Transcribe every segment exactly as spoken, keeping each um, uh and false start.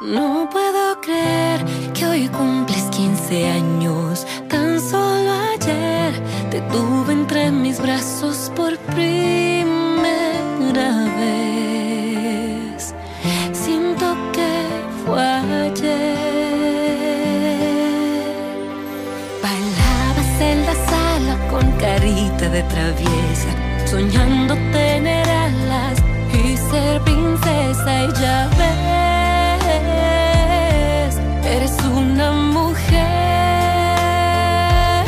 No puedo creer que hoy cumples quince años. Tan solo ayer te tuve entre mis brazos por primera vez. Siento que fue ayer. Bailabas en la sala con carita de traviesa, soñando tener alas y ser princesa. Y ya ves, eres una mujer.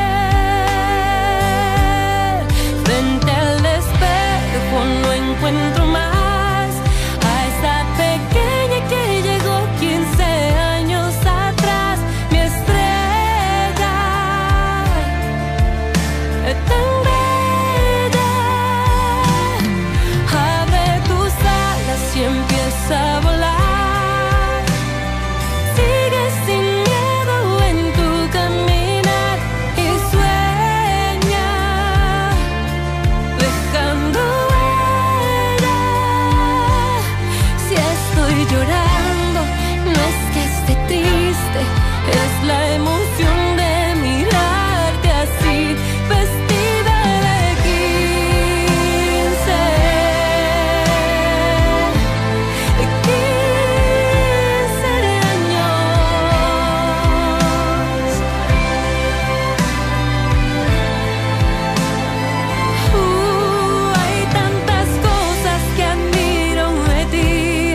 Frente al espejo no encuentro más a esa pequeña que llegó quince años atrás. Mi estrella, tan bella, abre tus alas y empieza a volar. Llorando, no es que esté triste, es la emoción de mirarte así, vestida de quince, quince años. Uh, hay tantas cosas que admiro de ti.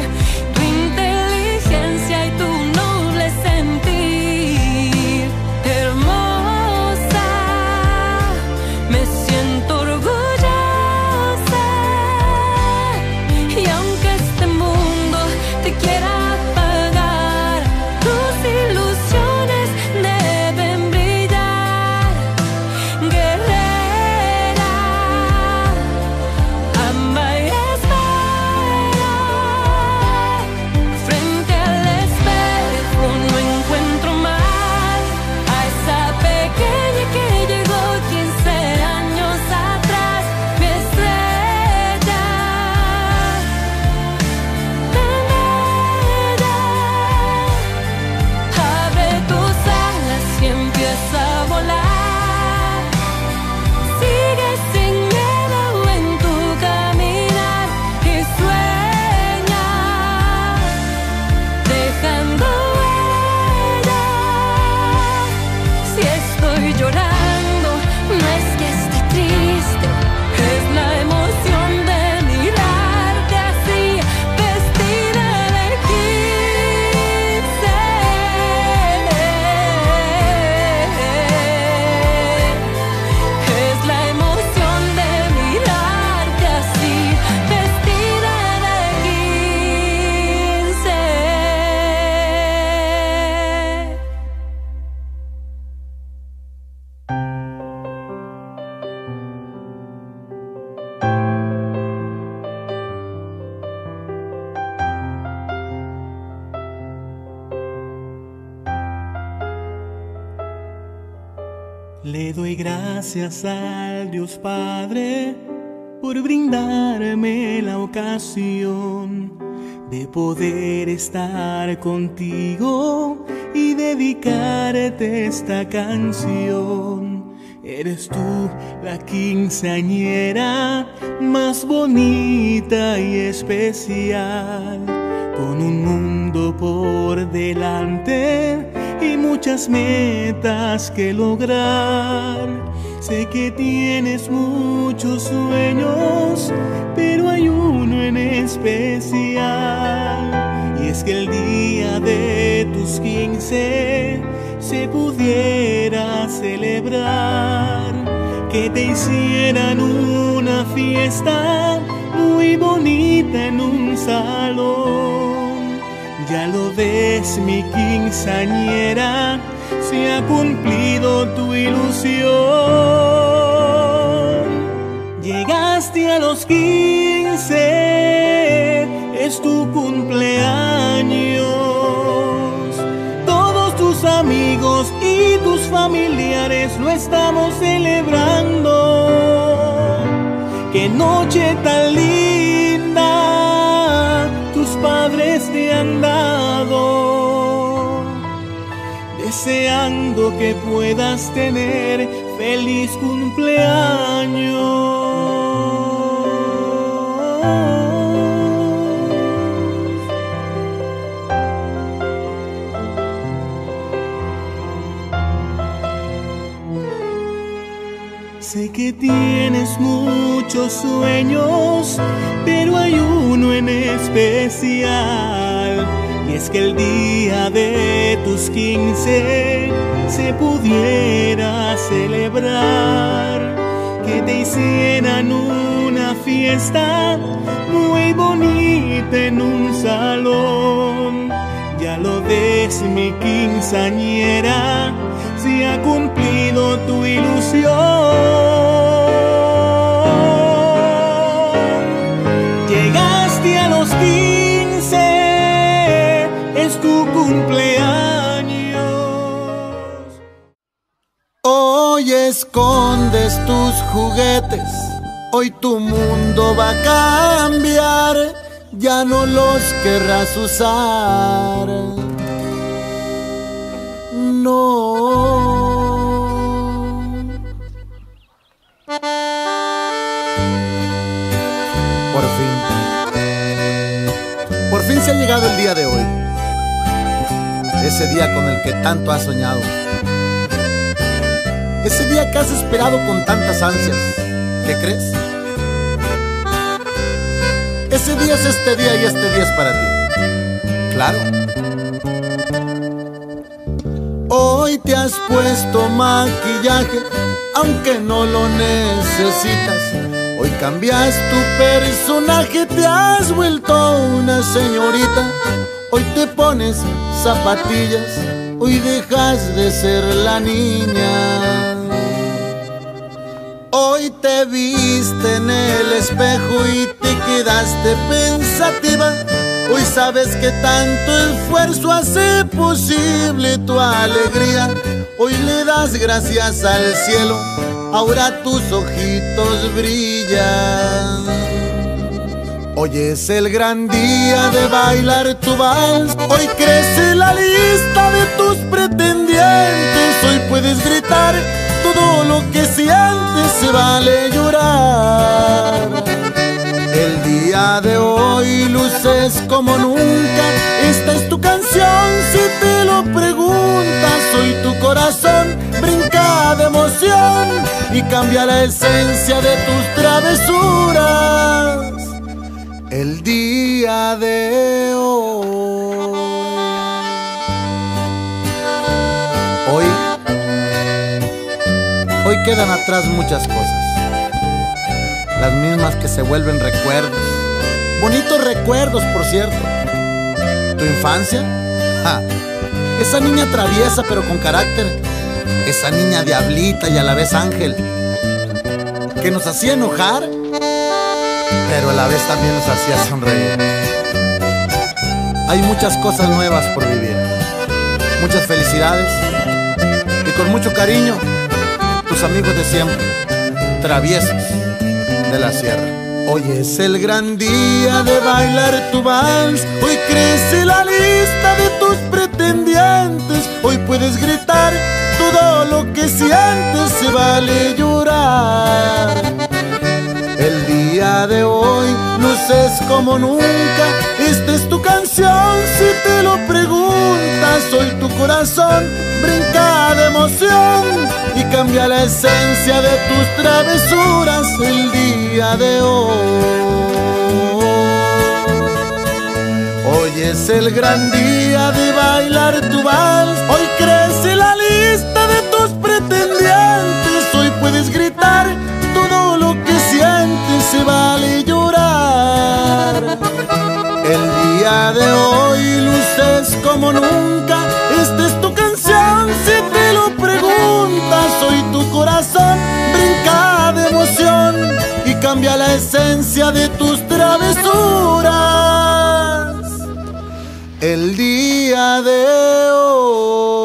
Llorando, no es que esté triste, es la emoción de mirarte así, vestida de quince. Es la emoción de mirarte así, vestida de quince. Le doy gracias al Dios Padre por brindarme la ocasión de poder estar contigo y dedicarte esta canción. Eres tú la quinceañera más bonita y especial, con un mundo por delante y muchas metas que lograr. Sé que tienes muchos sueños, pero hay uno en especial, y es que el día de tus quince se pudiera celebrar, que te hicieran una fiesta muy bonita en un salón. Ya lo ves, mi quinceañera, se ha cumplido tu ilusión. Llegaste a los quince, es tu cumpleaños. Todos tus amigos y tus familiares lo estamos celebrando. ¡Qué noche tan linda tus padres te han dado! deseo que puedas tener feliz cumpleaños. Sé que tienes muchos sueños, pero hay uno en especial, y es que el día de tus quince se pudiera celebrar, que te hicieran una fiesta muy bonita en un salón. Ya lo ves, mi quinceañera, se ha cumplido tu ilusión. Llegaste a los quince, es tu cumpleaños. Hoy escondes tus juguetes, hoy tu mundo va a cambiar, ya no los querrás usar. No. Por fin. Por fin se ha llegado el día de hoy. Ese día con el que tanto has soñado. Ese día que has esperado con tantas ansias. ¿Qué crees? Ese día es este día y este día es para ti. Claro. Hoy te has puesto maquillaje, aunque no lo necesitas. Hoy cambias tu personaje, te has vuelto una señorita. Hoy te pones zapatillas, hoy dejas de ser la niña. Hoy te viste en el espejo y te quedaste pensativa. Hoy sabes que tanto esfuerzo hace posible tu alegría. Hoy le das gracias al cielo, ahora tus ojitos brillan. Hoy es el gran día de bailar tu vals. Hoy crece la lista de tus pretendientes. Hoy puedes gritar todo lo que sientes, se vale llorar. El día de hoy luces como nunca, esta es tu canción si te lo preguntas. Hoy tu corazón brinca de emoción y cambia la esencia de tus travesuras. El día de hoy. Hoy, hoy quedan atrás muchas cosas, las mismas que se vuelven recuerdos. Bonitos recuerdos, por cierto. Tu infancia, ja, esa niña traviesa pero con carácter, esa niña diablita y a la vez ángel, que nos hacía enojar, pero a la vez también nos hacía sonreír. Hay muchas cosas nuevas por vivir, muchas felicidades, y con mucho cariño, tus amigos de siempre, traviesos de la sierra. Hoy es el gran día de bailar tu vals. Hoy crece la lista de tus pretendientes. Hoy puedes gritar todo lo que sientes, se vale llorar. El día de hoy luces como nunca, esta es tu canción si te lo preguntas. Hoy tu corazón brinca de emoción y cambia la esencia de tus travesuras. El día de hoy. Hoy es el gran día de bailar tu vals. Hoy crece la lista de tus pretendientes. Hoy puedes gritar todo lo que sientes, se vale llorar. El día de hoy luces como nunca, esta es tu canción si te lo preguntas. Hoy tu corazón brinca de emoción y cambia la esencia de tus travesuras. El día de hoy.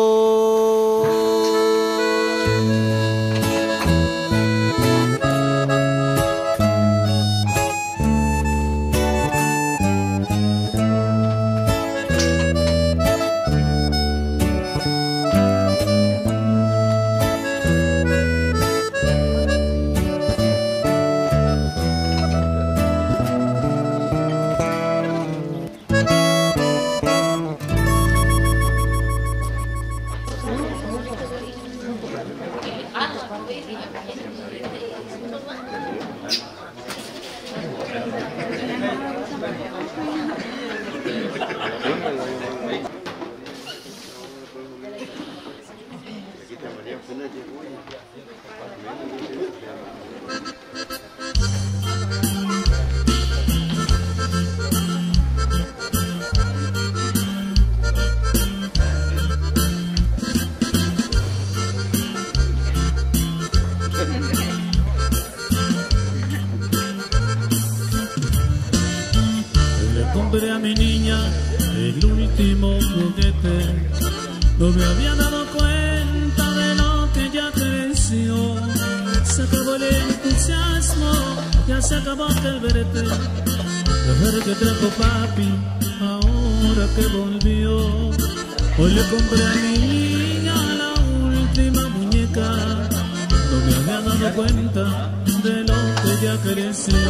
compré a mi niña el último juguete. No me había dado cuenta de lo que ya creció. Se acabó el entusiasmo, ya se acabó aquel verte. Dejar que trajo papi, ahora que volvió. Hoy le compré a mi niña la última muñeca. No me había dado cuenta de lo que ya creció.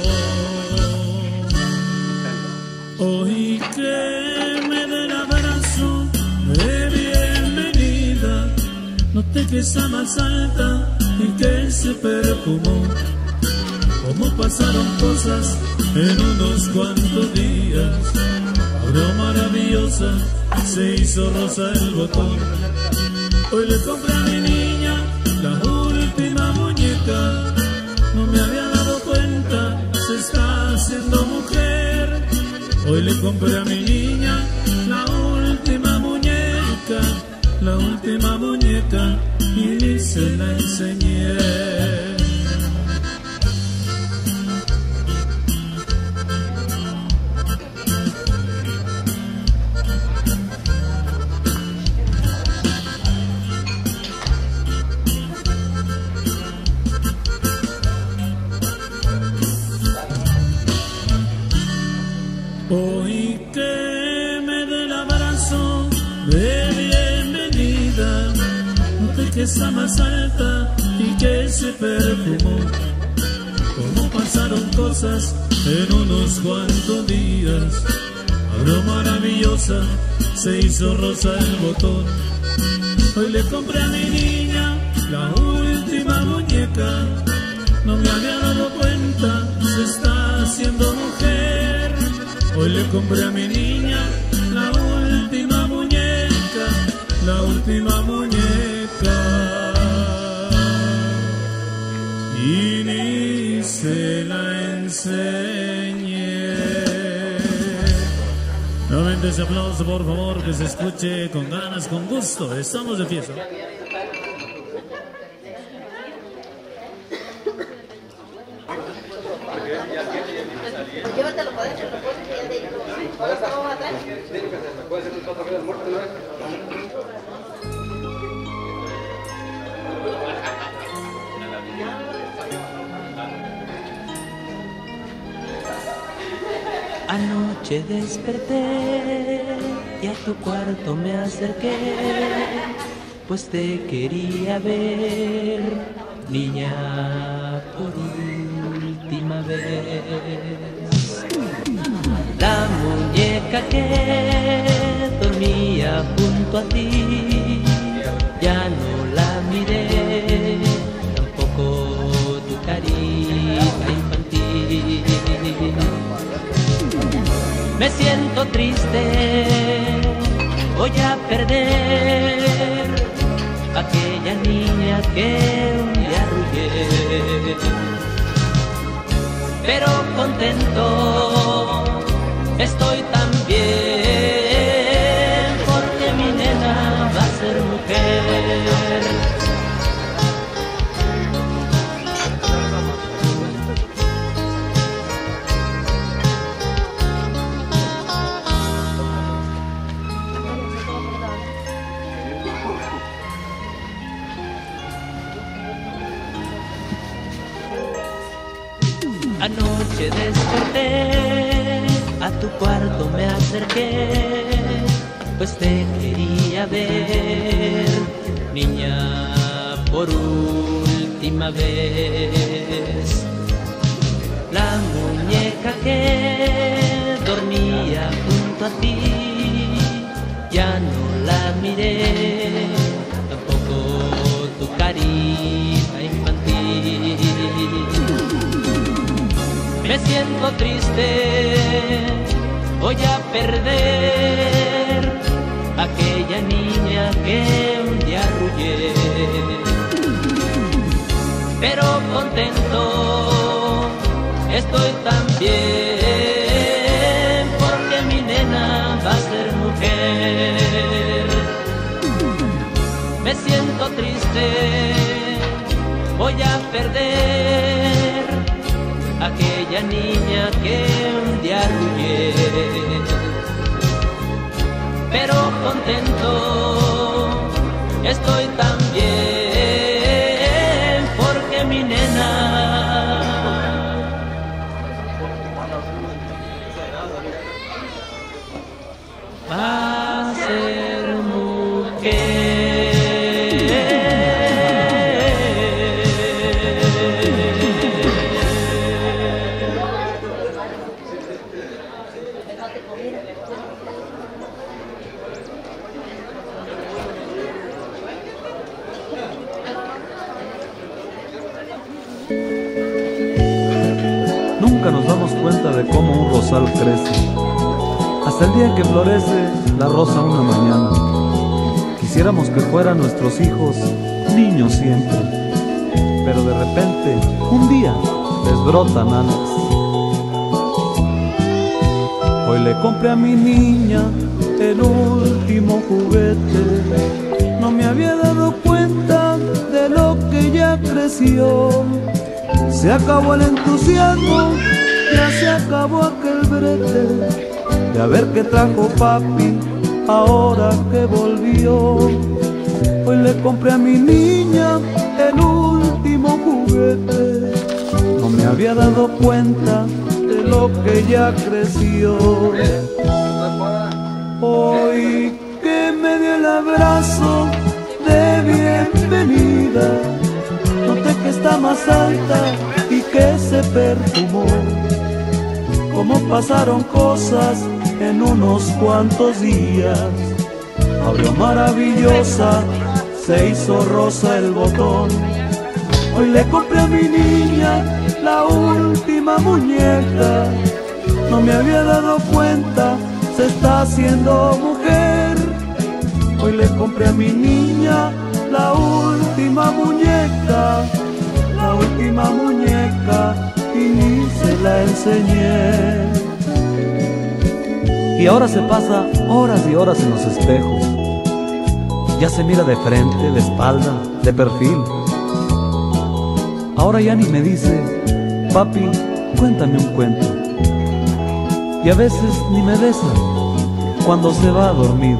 Hoy que me dé el abrazo de bienvenida, noté que esa más alta y que se perfumó. Como pasaron cosas en unos cuantos días, ahora maravillosa se hizo rosa el botón. Hoy le compré a mi niña la última muñeca. No me había dado cuenta, se está haciendo mujer. Hoy le compré a mi niña la última muñeca, la última muñeca, y ni se la enseñé. Hoy que me dé el abrazo de bienvenida, noté que está más alta y que se perfumó. Como pasaron cosas en unos cuantos días, ahora maravillosa se hizo rosa el botón. Hoy le compré a mi niña la última muñeca. No me había dado cuenta, se está haciendo mujer. Hoy le compré a mi niña la última muñeca, la última muñeca, y ni se la enseñé. Nuevamente ese aplauso, por favor, que se escuche con ganas, con gusto. Estamos de fiesta. Llévatelo para adentro, lo puedes enseñar de ahí. Ahora estamos atrás. ¿Puede ser un plato de muerto una vez? Anoche desperté y a tu cuarto me acerqué, pues te quería ver, niña, por última vez. La muñeca que dormía junto a ti, ya no la miré, tampoco tu carita infantil. Me siento triste, voy a perder aquella niña que un día arrullé, pero contento estoy también, porque mi nena va a ser mujer. Anoche desperté, a tu cuarto me acerqué, pues te quería ver, niña, por última vez. La muñeca que dormía junto a ti, ya no la miré, tampoco tu carita infantil. Me siento triste, voy a perder aquella niña que un día arrullé, pero contento estoy también, porque mi nena va a ser mujer. Me siento triste, voy a perder aquella niña que un día arrullé, contento, estoy tan bien porque mi nena va a ser mujer. Nunca nos damos cuenta de cómo un rosal crece, hasta el día en que florece la rosa una mañana. Quisiéramos que fueran nuestros hijos niños siempre, pero de repente, un día, les brotan alas. Hoy le compré a mi niña el último juguete, no me había dado cuenta de lo que ya creció. Se acabó el entusiasmo, ya se acabó aquel brete de a ver qué trajo papi ahora que volvió. Hoy le compré a mi niña el último juguete, no me había dado cuenta de lo que ya creció. Hoy que me dio el abrazo de bienvenida, noté que está más alta y que se perfumó. Como pasaron cosas en unos cuantos días, abrió maravillosa, se hizo rosa el botón. Hoy le compré a mi niña la última muñeca, no me había dado cuenta, se está haciendo mujer. Hoy le compré a mi niña la última muñeca, la última muñeca, y ni se la enseñé. Y ahora se pasa horas y horas en los espejos, ya se mira de frente, de espalda, de perfil. Ahora ya ni me dice, papi, cuéntame un cuento. Y a veces ni me besa cuando se va a dormir.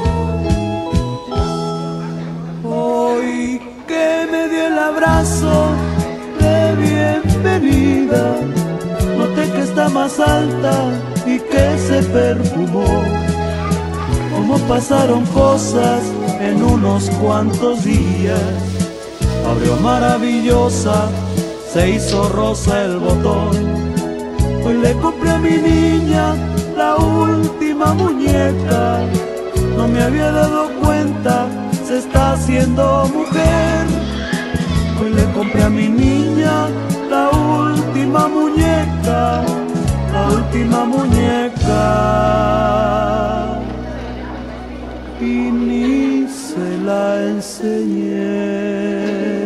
Hoy que me dio el abrazo de bienvenida, noté que está más alta y que se perfumó. Como pasaron cosas en unos cuantos días, abrió maravillosa, se hizo rosa el botón. Hoy le compré a mi niña la última muñeca, no me había dado cuenta, se está haciendo mujer. Hoy le compré a mi niña la última muñeca, la última muñeca, y ni se la enseñé.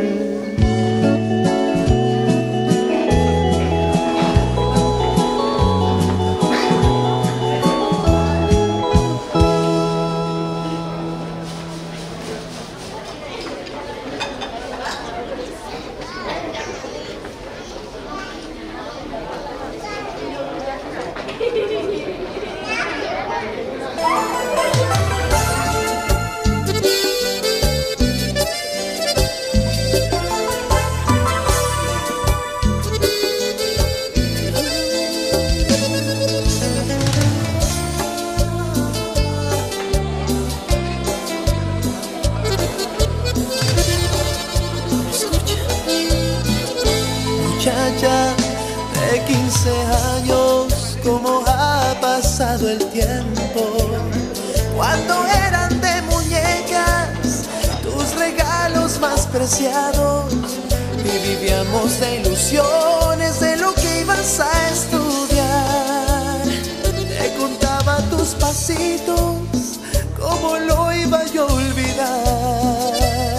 Muchacha de quince años, cómo ha pasado el tiempo. Cuando eran de muñecas tus regalos más preciados, y vivíamos de ilusiones de lo que ibas a estudiar. Te contaba tus pasitos, cómo lo iba yo a olvidar.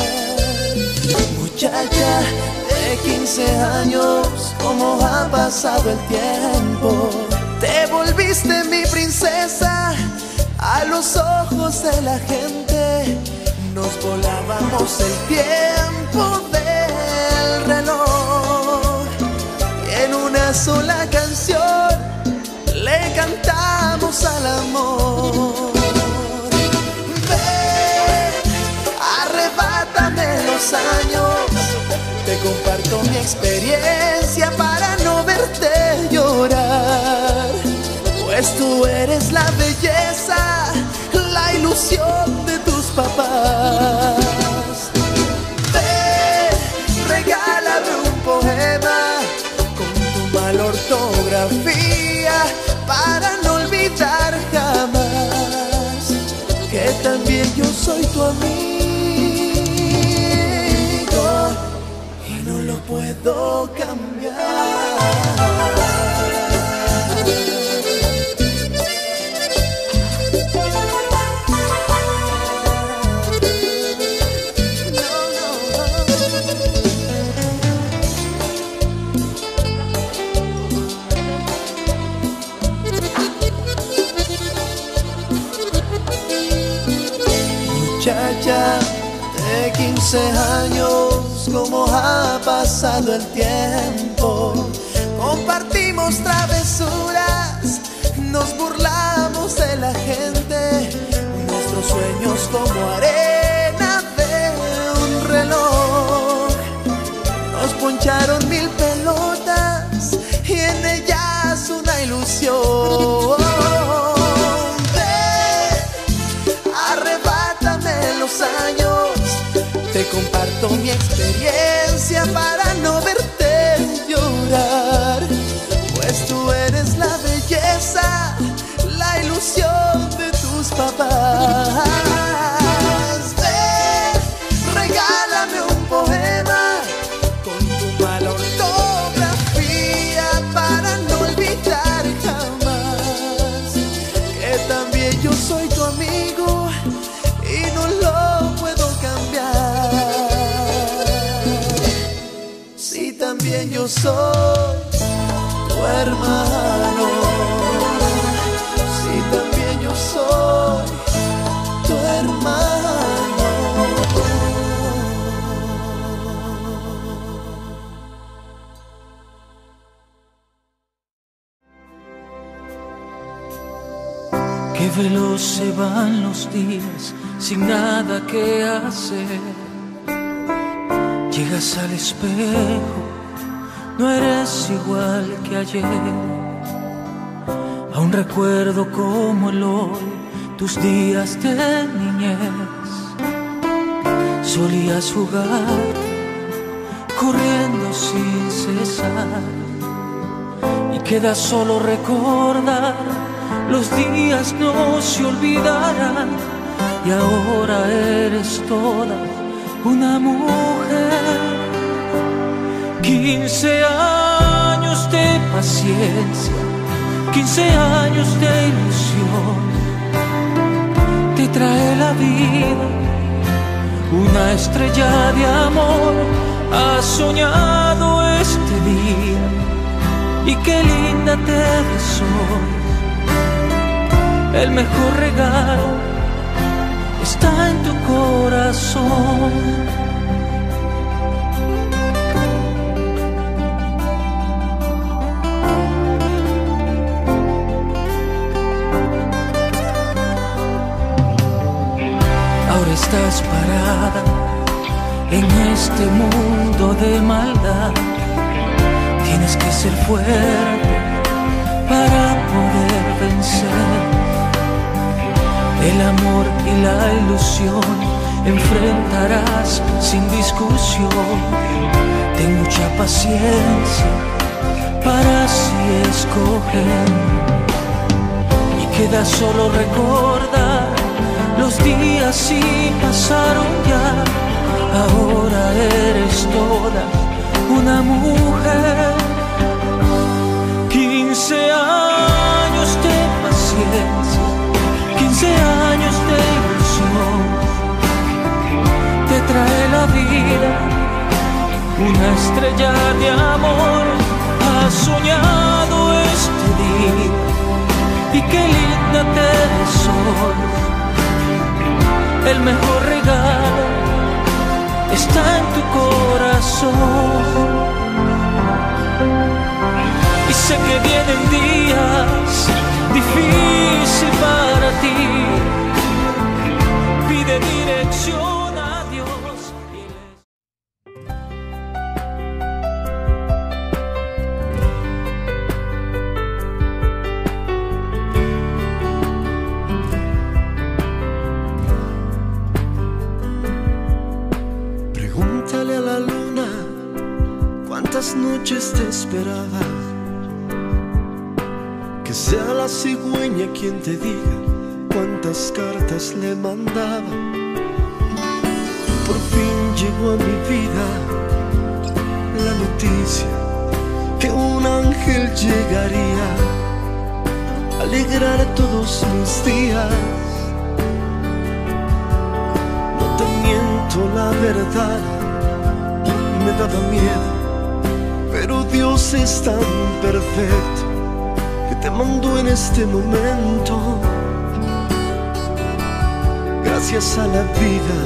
Muchacha de quince años, cómo ha pasado el tiempo. Te volviste mi princesa a los ojos de la gente. Nos volábamos el tiempo del reloj, y en una sola canción le cantamos al amor. años. Te comparto mi experiencia para no verte llorar, pues tú eres la belleza, la ilusión de tus papás. Ven, regálame un poema con tu mala ortografía para no olvidar jamás que también yo soy tu amigo y no lo puedo cambiar. Muchacha de quince años, cómo ha pasado el tiempo. Compartimos travesuras, nos burlamos de la gente, nuestros sueños como arena de un reloj. Nos poncharon mil pelotas y en ellas una ilusión. Años, te comparto mi experiencia para no verte llorar, pues tú eres la belleza, la ilusión de tus papás. Ven, regálame un poema con tu mala ortografía para no olvidar jamás que también yo soy tu amigo y no lo puedo cambiar. Si también yo soy tu hermano, si también yo soy tu hermano. Qué veloz se van los días sin nada que hacer. Llegas al espejo, no eres igual que ayer. Aún recuerdo como el hoy tus días de niñez. Solías jugar, corriendo sin cesar, y queda solo recordar. Los días no se olvidarán y ahora eres toda una mujer. Quince años de paciencia, quince años de ilusión, te trae la vida una estrella de amor. Has soñado este día y qué linda te ves hoy. El mejor regalo está en tu corazón. Ahora estás parada en este mundo de maldad. Tienes que ser fuerte para poder vencer. El amor y la ilusión enfrentarás sin discusión. Ten mucha paciencia para así escoger. Y queda solo recordar los días si pasaron ya. Ahora eres toda una mujer. Quince años de paciencia, quince años de ilusión, te trae la vida una estrella de amor. Has soñado este día y qué linda te ves hoy. El mejor regalo está en tu corazón. Y sé que vienen días difíciles para ti. Pide dirección. noches te esperaba. Que sea la cigüeña quien te diga cuántas cartas le mandaba. Por fin llegó a mi vida la noticia que un ángel llegaría a alegrar todos mis días. No te miento, la verdad me daba miedo, pero Dios es tan perfecto que te mandó en este momento. Gracias a la vida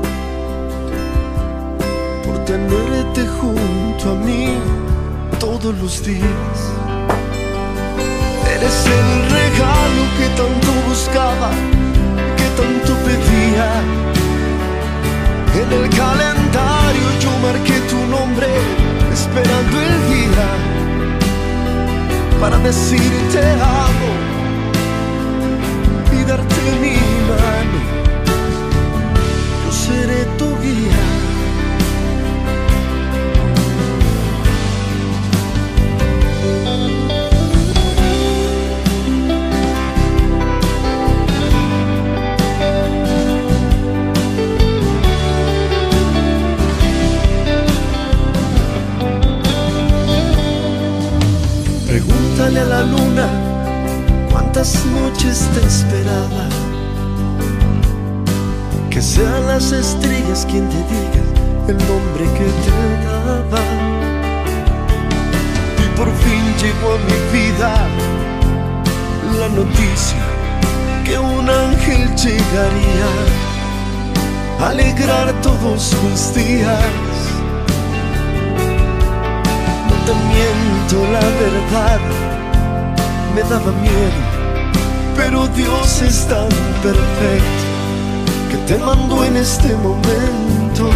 por tenerte junto a mí todos los días. Eres el regalo que tanto buscaba, que tanto pedía. En el calendario yo marqué tu nombre, esperando el día para decirte amo y darte mi mano. Yo seré tu guía. Pregúntale a la luna cuántas noches te esperaba. Que sean las estrellas quien te diga el nombre que te daba. Y por fin llegó a mi vida la noticia que un ángel llegaría a alegrar todos mis días. No te miento, la verdad me daba miedo, pero Dios es tan perfecto que te mandó en este momento.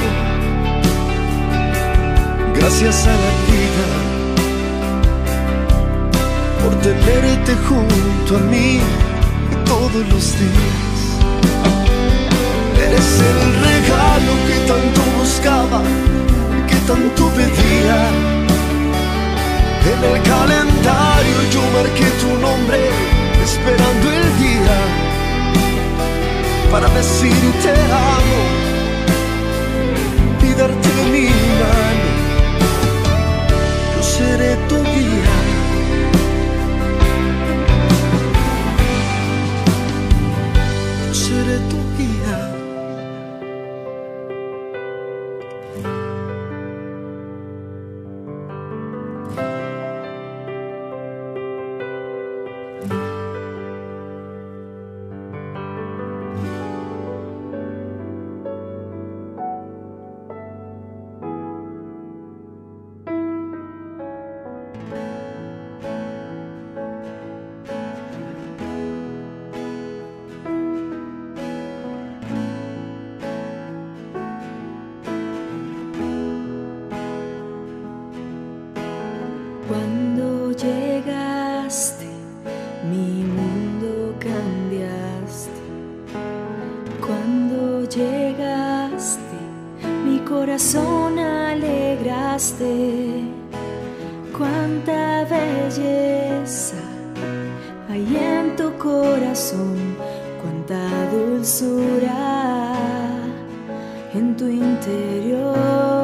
Gracias a la vida por tenerte junto a mí todos los días. Eres el regalo que tanto buscaba, que tanto pedía. En el calendario yo marqué tu nombre, esperando el día para decirte amo y darte mi mano. Yo seré tu guía. Yo seré tu guía. Cuando llegaste, mi mundo cambiaste. Cuando llegaste, mi corazón alegraste. Cuánta belleza hay en tu corazón, cuánta dulzura en tu interior.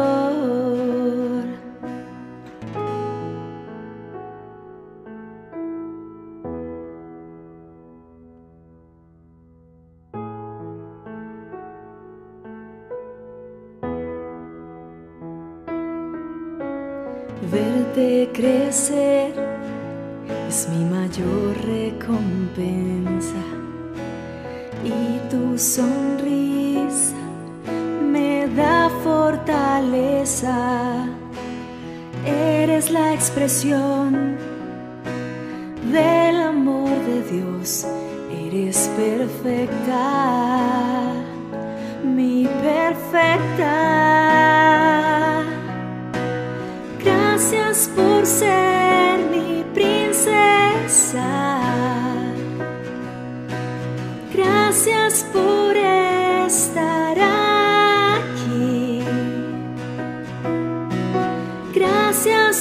Verte crecer es mi mayor recompensa, y tu sonrisa me da fortaleza. Eres la expresión del amor de Dios, eres perfecta, mi perfecta. Gracias por ser mi princesa. Gracias por estar aquí. Gracias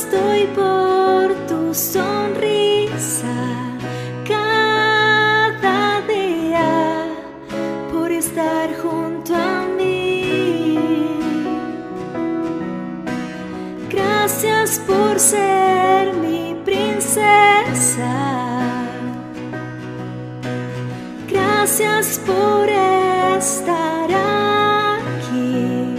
ser mi princesa. Gracias por estar aquí.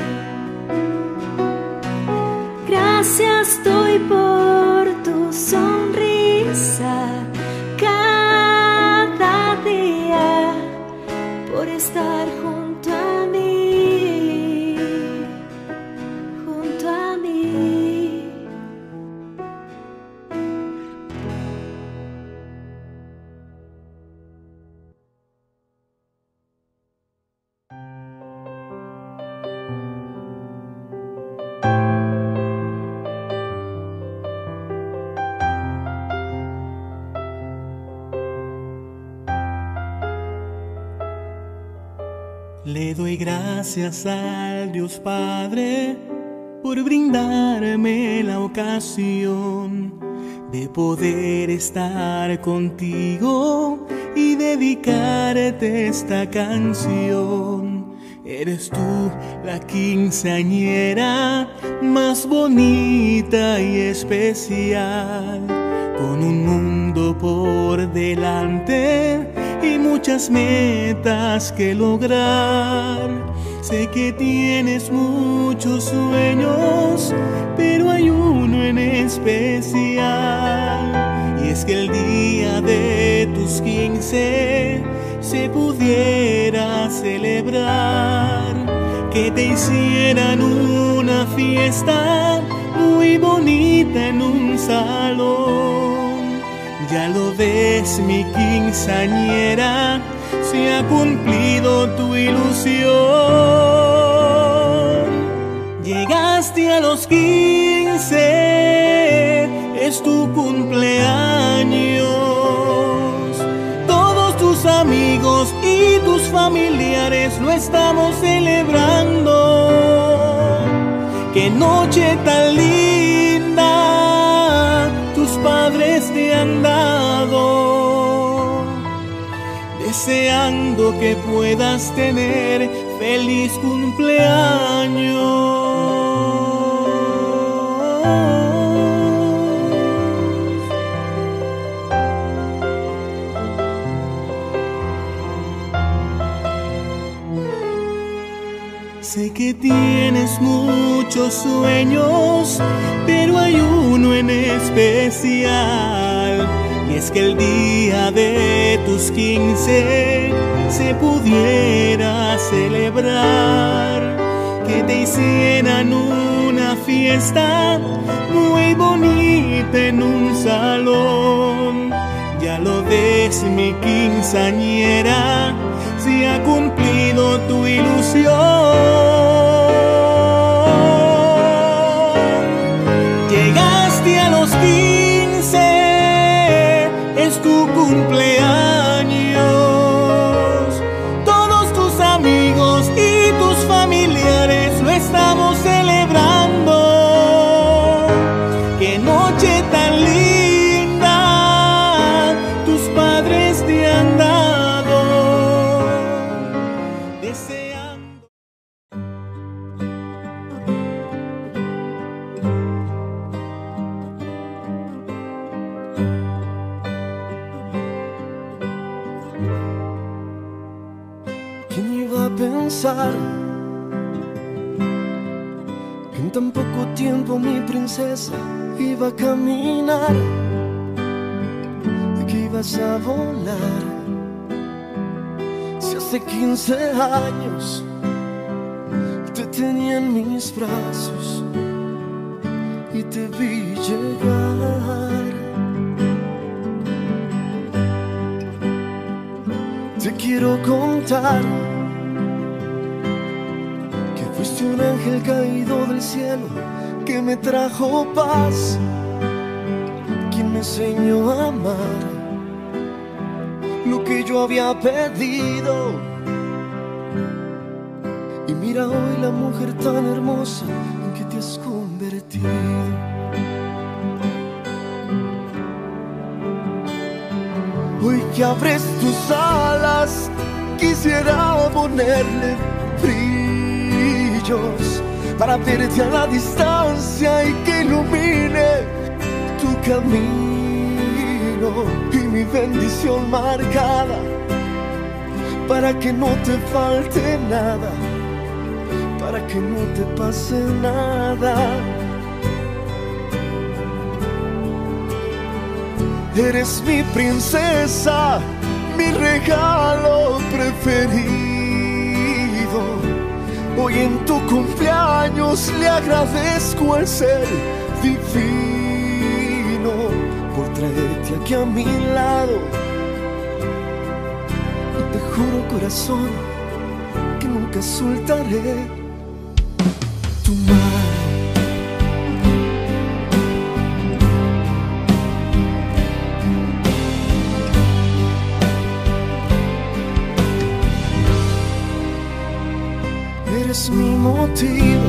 Gracias doy por tu sonrisa cada día, por estar junto a mí, junto a mí. Le doy gracias al Dios Padre por brindarme la ocasión de poder estar contigo y dedicarte esta canción. Eres tú la quinceañera más bonita y especial, con un mundo por delante y muchas metas que lograr. Sé que tienes muchos sueños, pero hay uno en especial, y es que el día de tus quince se pudiera celebrar, que te hicieran una fiesta muy bonita en un salón. Ya lo ves, mi quinceañera, se ha cumplido tu ilusión. Llegaste a los quince, es tu cumpleaños. Todos tus amigos y tus familiares lo estamos celebrando. ¡Qué noche tan linda tus padres te han dado! Deseando que puedas tener feliz cumpleaños. Sé que tienes muchos sueños, pero hay uno en especial, y es que el día de tus quince se pudiera celebrar, que te hicieran una fiesta muy bonita en un salón. Ya lo ves, mi quinceañera, se ha cumplido tu ilusión. Llegaste a los quince, es tu cumpleaños. Todos tus amigos y tus familiares lo estamos celebrando. ¡Qué noche tan linda tus padres te han dado! Pensar que en tan poco tiempo mi princesa iba a caminar, que ibas a volar. Si hace quince años te tenía en mis brazos y te vi llegar. Te quiero contar fuiste un ángel caído del cielo que me trajo paz, quien me enseñó a amar lo que yo había pedido. Y mira hoy la mujer tan hermosa en que te has convertido. Hoy que abres tus alas, quisiera ponerle brillos para verte a la distancia y que ilumine camino y mi bendición marcada para que no te falte nada, para que no te pase nada. Eres mi princesa, mi regalo preferido. Hoy en tu cumpleaños le agradezco al ser divino por traerte aquí a mi lado. Y te juro, corazón, que nunca soltaré tu mano. Eres mi motivo,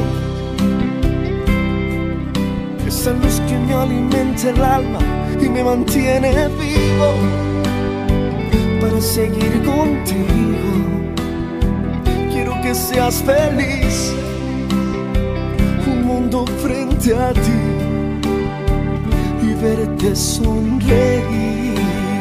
esa luz que me alimenta el alma y me mantiene vivo para seguir contigo. Quiero que seas feliz, un mundo frente a ti y verte sonreír.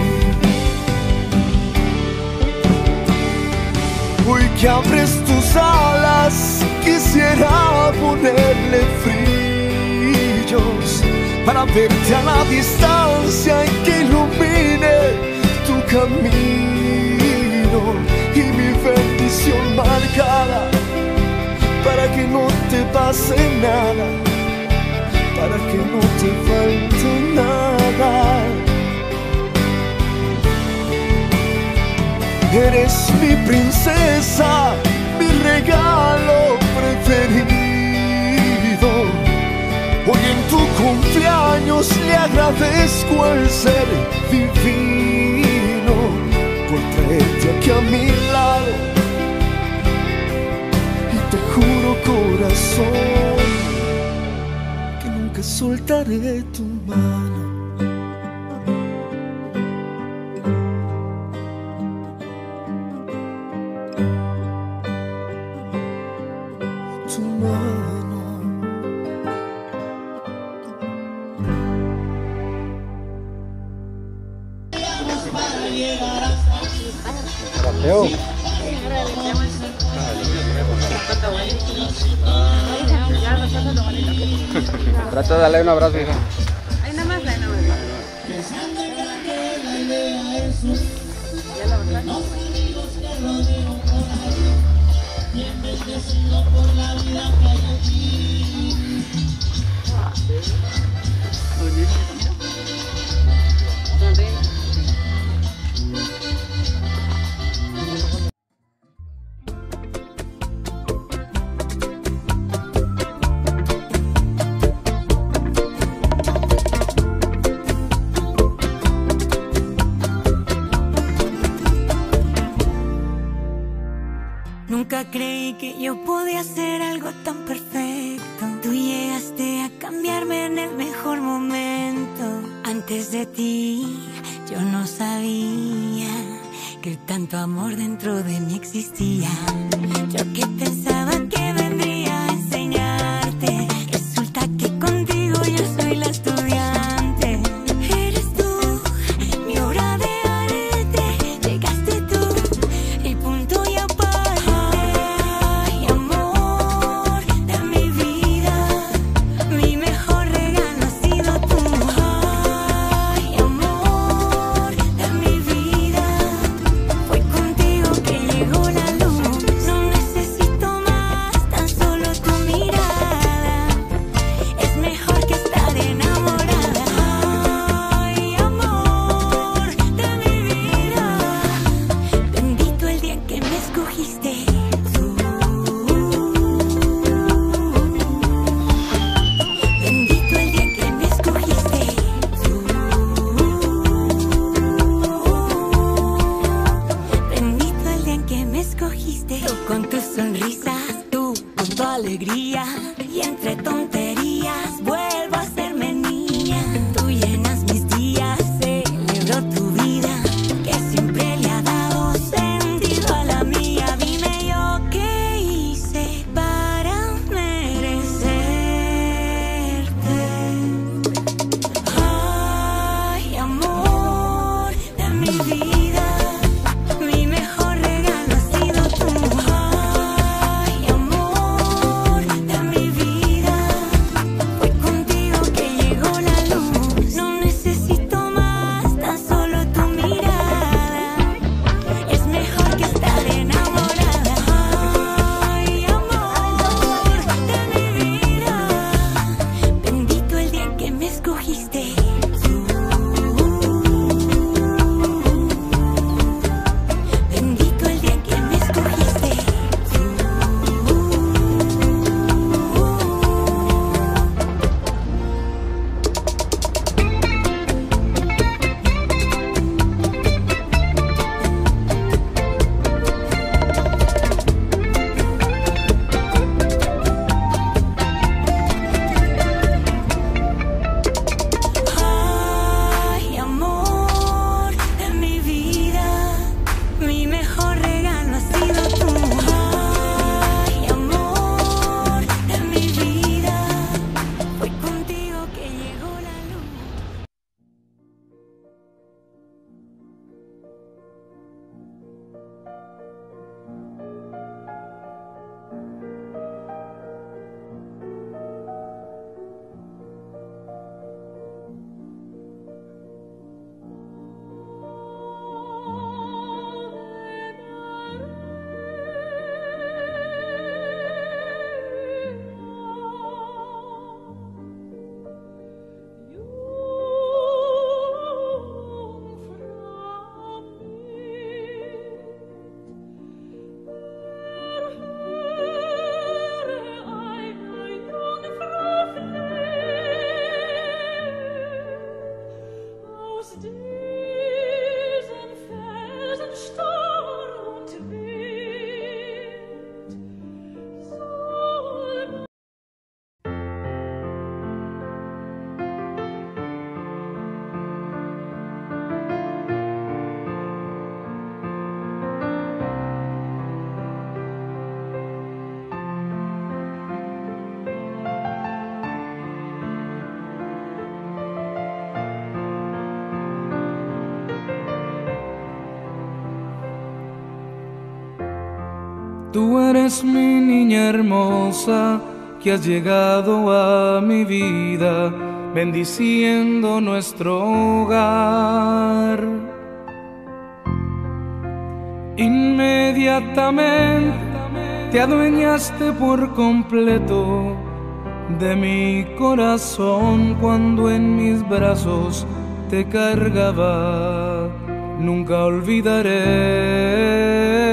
Hoy que abres tus alas, quisiera ponerle brillos para verte a la distancia y que ilumine tu camino y mi bendición marcada para que no te pase nada, para que no te falte nada. Eres mi princesa, mi regalo preferido. Hoy en tu cumpleaños le agradezco al ser divino por traerte aquí a mi lado. Y te juro, corazón, que nunca soltaré tu mano. Leo. Trata de darle un abrazo, hija. Ahí nada más, ahí nada más. Ya la verdad. Nunca creí que yo podía hacer algo tan perfecto. Tú llegaste a cambiarme en el mejor momento. Antes de ti yo no sabía que tanto amor dentro de mí existía. Yo que pensaba que vendría a enseñarte, resulta que contigo yo soy la estudiante. Eres tú, mi obra de arte, llegaste tú y punto y aparte. Ay, amor de mi vida, mi mejor regalo ha sido tú. Ay, amor de mi vida, fue contigo que llegó la luz. No necesito más, tan solo tu mirada, es mejor que estar enamorada. Ay, amor de mi vida, bendito el día que me escogiste tú. Bendito el día que me escogiste tú. Bendito el día en que me escogiste. Tú con tus sonrisas, tú con tu alegría, y entre tonterías vuelvo a serme niña. Tú llenas mis días, celebro tu vida, que siempre le ha dado sentido a la mía. Dime yo qué hice para merecerte. Tú eres mi niña hermosa que has llegado a mi vida, bendiciendo nuestro hogar. Inmediatamente te adueñaste por completo de mi corazón cuando en mis brazos te cargaba. Nunca olvidaré.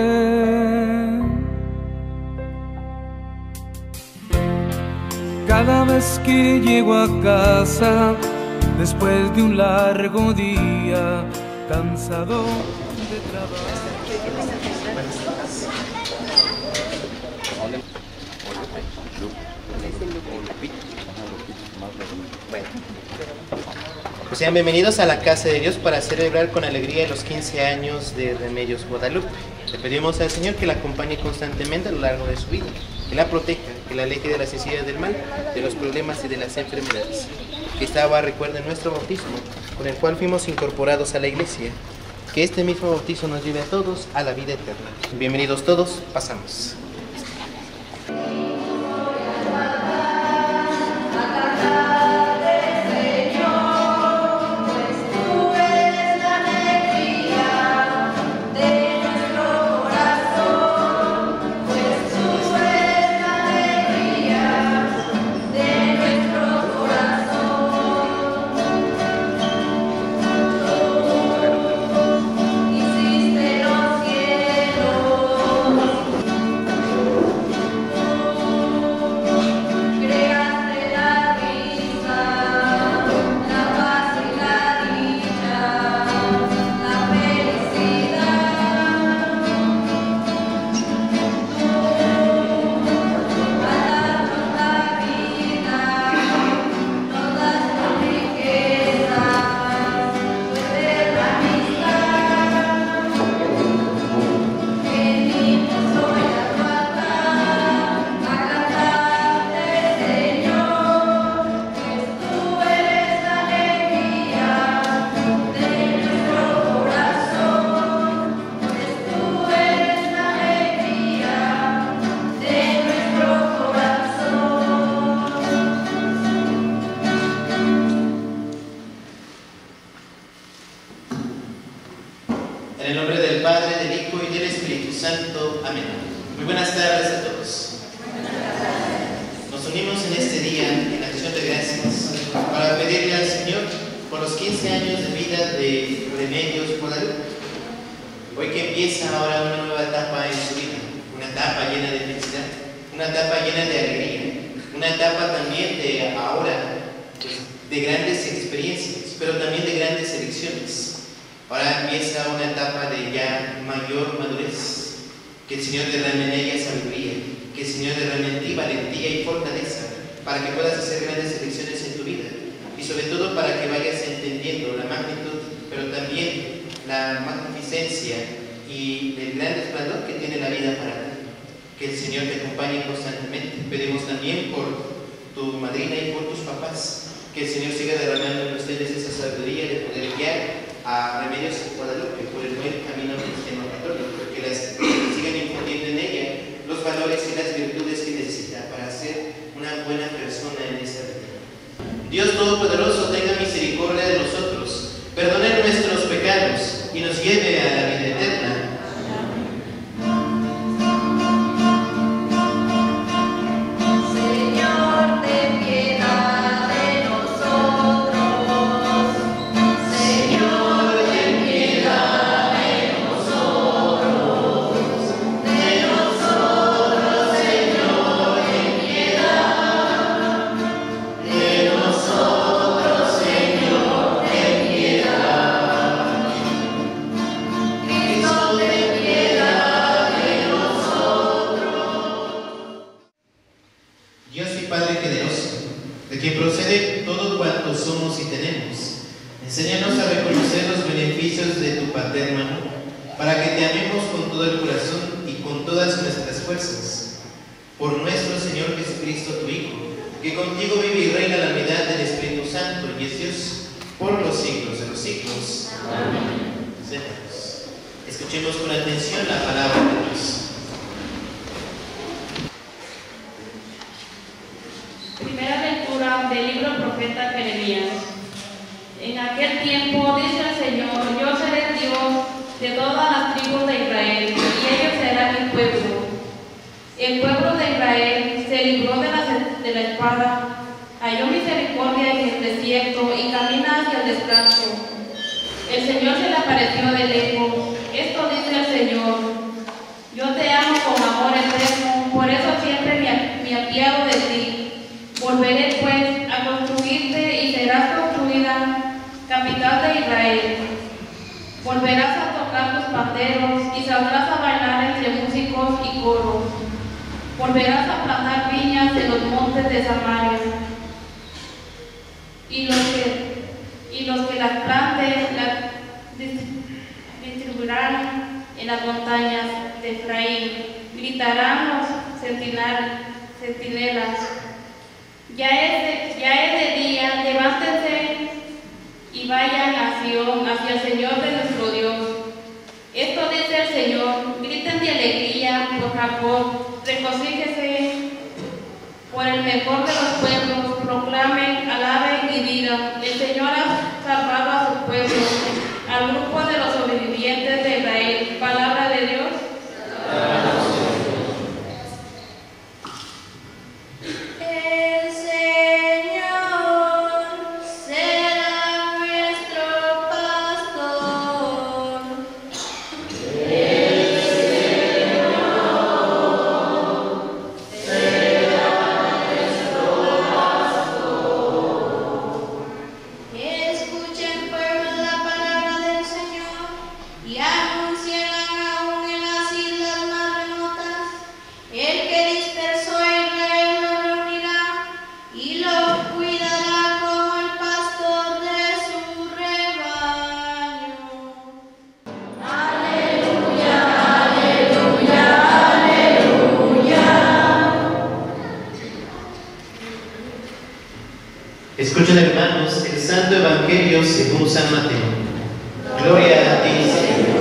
Cada vez que llego a casa, después de un largo día, cansado de trabajar. Pues sean bienvenidos a la casa de Dios para celebrar con alegría los quince años de Remedios Guadalupe. Le pedimos al Señor que la acompañe constantemente a lo largo de su vida, que la proteja, que la aleje de las necesidades del mal, de los problemas y de las enfermedades. Que esta agua recuerde nuestro bautismo, con el cual fuimos incorporados a la iglesia. Que este mismo bautizo nos lleve a todos a la vida eterna. Bienvenidos todos, pasamos. En el nombre del Padre, del Hijo y del Espíritu Santo. Amén. Muy buenas tardes a todos. Nos unimos en este día en acción de gracias para pedirle al Señor por los quince años de vida de Remedios Guadalupe. Hoy que empieza ahora una nueva etapa en su vida, una etapa llena de felicidad, una etapa llena de alegría, una etapa también de ahora pues, de grandes experiencias, pero también de grandes elecciones. Ahora empieza una etapa de ya mayor madurez. Que el Señor derrame en ella sabiduría, que el Señor derrame en ti valentía y fortaleza para que puedas hacer grandes elecciones en tu vida y sobre todo para que vayas entendiendo la magnitud, pero también la magnificencia y el gran esplendor que tiene la vida para ti. Que el Señor te acompañe constantemente. Pedimos también por tu madrina y por tus papás, que el Señor siga derramando en ustedes esa sabiduría de poder guiar a Remedios Guadalupe por el buen camino cristiano católico, que las sigan infundiendo en ella los valores y las virtudes que necesita para ser una buena persona en esta vida. Dios Todopoderoso tenga misericordia de nosotros, perdone nuestros pecados y nos lleve a la vida eterna. Enséñanos a reconocer los beneficios de tu paterno amor, para que te amemos con todo el corazón y con todas nuestras fuerzas. Por nuestro Señor Jesucristo, tu Hijo, que contigo vive y reina la unidad del Espíritu Santo y es Dios por los siglos de los siglos. Amén. Escuchemos con atención la palabra de Dios. del libro del profeta Jeremías. En aquel tiempo, dice el Señor, yo seré Dios de todas las tribus de Israel, y ellos serán mi pueblo. El pueblo de Israel se libró de la, de la espada, halló misericordia en el desierto y camina hacia el descanso. El Señor se le apareció de lejos. Esto dice el Señor: yo te amo con amor eterno, por eso siempre me, me apiado de ti. Volveré pues a construirte y serás construida, capital de Israel. Volverás a tocar tus panderos y saldrás a bailar entre músicos y coros. Volverás a plantar viñas en los montes de Samaria. Y los que, y los que las planten las distribuirán en las montañas de Efraín. Gritarán los centinelas. Ya es, de, ya es de día, levántense y vayan a Sion, hacia el Señor de nuestro Dios. Esto dice el Señor: griten de alegría por Jacob, regocíjese por el mejor de los pueblos, proclamen, alaben y digan: el Señor ha salvado a su pueblo, al grupo de los sobrevivientes de Israel. Palabra de Dios. El Señor será nuestro pastor. El Señor será nuestro pastor. Escuchen, pueblo, la palabra del Señor y anuncien aún en las islas más remotas. El que dispersó a Israel lo reunirá y lo cuidará como el pastor de su rebaño. Aleluya, aleluya, aleluya. Escuchen, hermanos, el Santo Evangelio según San Mateo. Gloria a ti, Señor.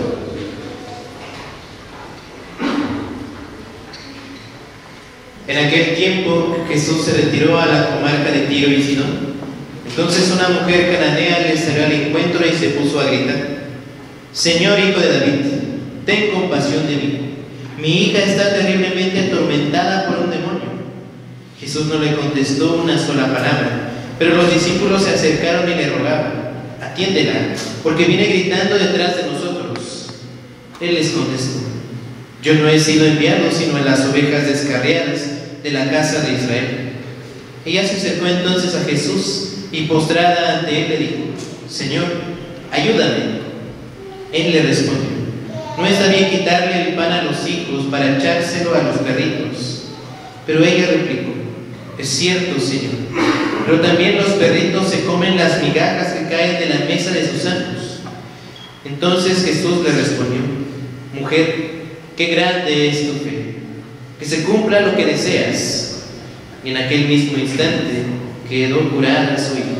En aquel tiempo Jesús se retiró a la comarca de Tiro y Sidón. Entonces una mujer cananea le salió al encuentro y se puso a gritar: Señor, Hijo de David, ten compasión de mí. Mi hija está terriblemente atormentada por un demonio. Jesús no le contestó una sola palabra, pero los discípulos se acercaron y le rogaban: atiéndela, porque viene gritando detrás de nosotros. Él les contestó: yo no he sido enviado sino a las ovejas descarriadas de la casa de Israel. Ella se acercó entonces a Jesús y postrada ante él le dijo: Señor, ayúdame. Él le respondió: no está bien quitarle el pan a los hijos para echárselo a los perritos. Pero ella replicó: es cierto, Señor, pero también los perritos se comen las migajas que caen de la mesa de sus amos. Entonces Jesús le respondió: mujer, qué grande es tu fe, que se cumpla lo que deseas. Y en aquel mismo instante quedó curada su hija.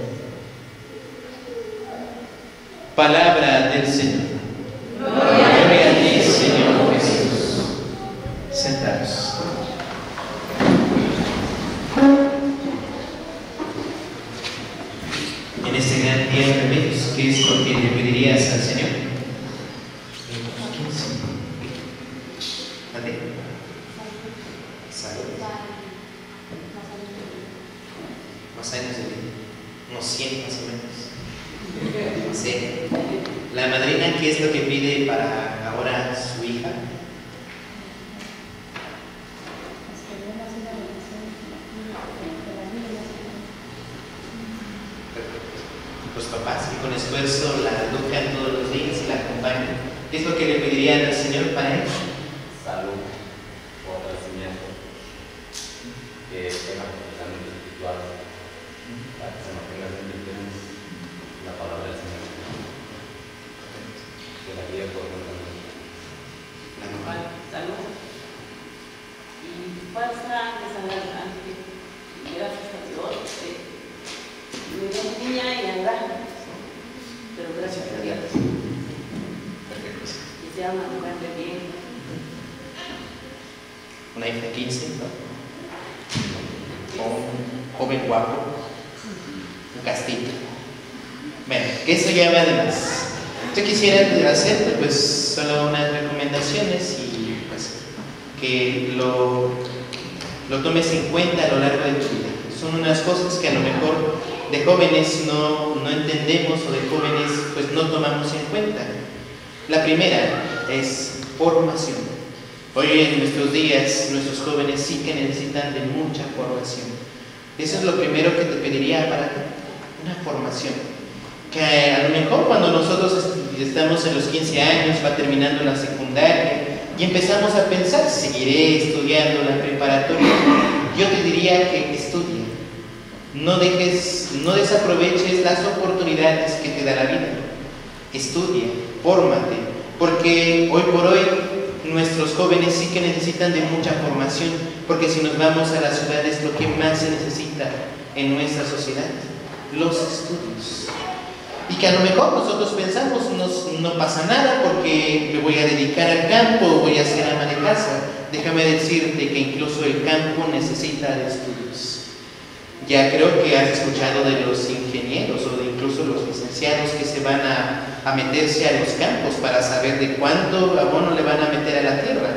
Palabra del Señor. Gloria a ti, Señor Jesús. Sentados. En este gran día de remedios, ¿qué es lo que le pedirías al Señor? Más años de vida, unos cien más o menos. No sé. La madrina, ¿qué es lo que pide para ahora su hija? Los papás que con esfuerzo la educan todos los días y la acompañan. ¿Qué es lo que le pedirían al Señor para él? Salud, fortalecimiento, que tenga pensamiento espiritual, para que se mantenga siempre firmes la palabra del Señor, que la guíe por el camino. Salud y fuerza de sanar adelante. Gracias a Dios, me dio niña y andar, pero gracias a Dios. Y se ama lugar de bien. Una hija de quince, ¿no? Oh. joven guapo, un castito. Bueno, que eso ya va de más. Yo quisiera hacer pues solo unas recomendaciones y pues que lo, lo tomes en cuenta a lo largo de tu vida. Son unas cosas que a lo mejor de jóvenes no, no entendemos o de jóvenes pues no tomamos en cuenta. La primera es formación. Hoy en nuestros días nuestros jóvenes sí que necesitan de mucha formación. Eso es lo primero que te pediría para ti, una formación. Que a lo mejor cuando nosotros estamos en los quince años, va terminando la secundaria y empezamos a pensar, seguiré estudiando la preparatoria, yo te diría que estudie. No dejes, no desaproveches las oportunidades que te da la vida. Estudia, fórmate, porque hoy por hoy nuestros jóvenes sí que necesitan de mucha formación, porque si nos vamos a las ciudades lo que más se necesita en nuestra sociedad, los estudios. Y que a lo mejor nosotros pensamos, no, no pasa nada porque me voy a dedicar al campo, voy a ser ama de casa. Déjame decirte que incluso el campo necesita de estudios. Ya creo que has escuchado de los ingenieros o de incluso los licenciados que se van a, a meterse a los campos para saber de cuánto abono le van a meter a la tierra.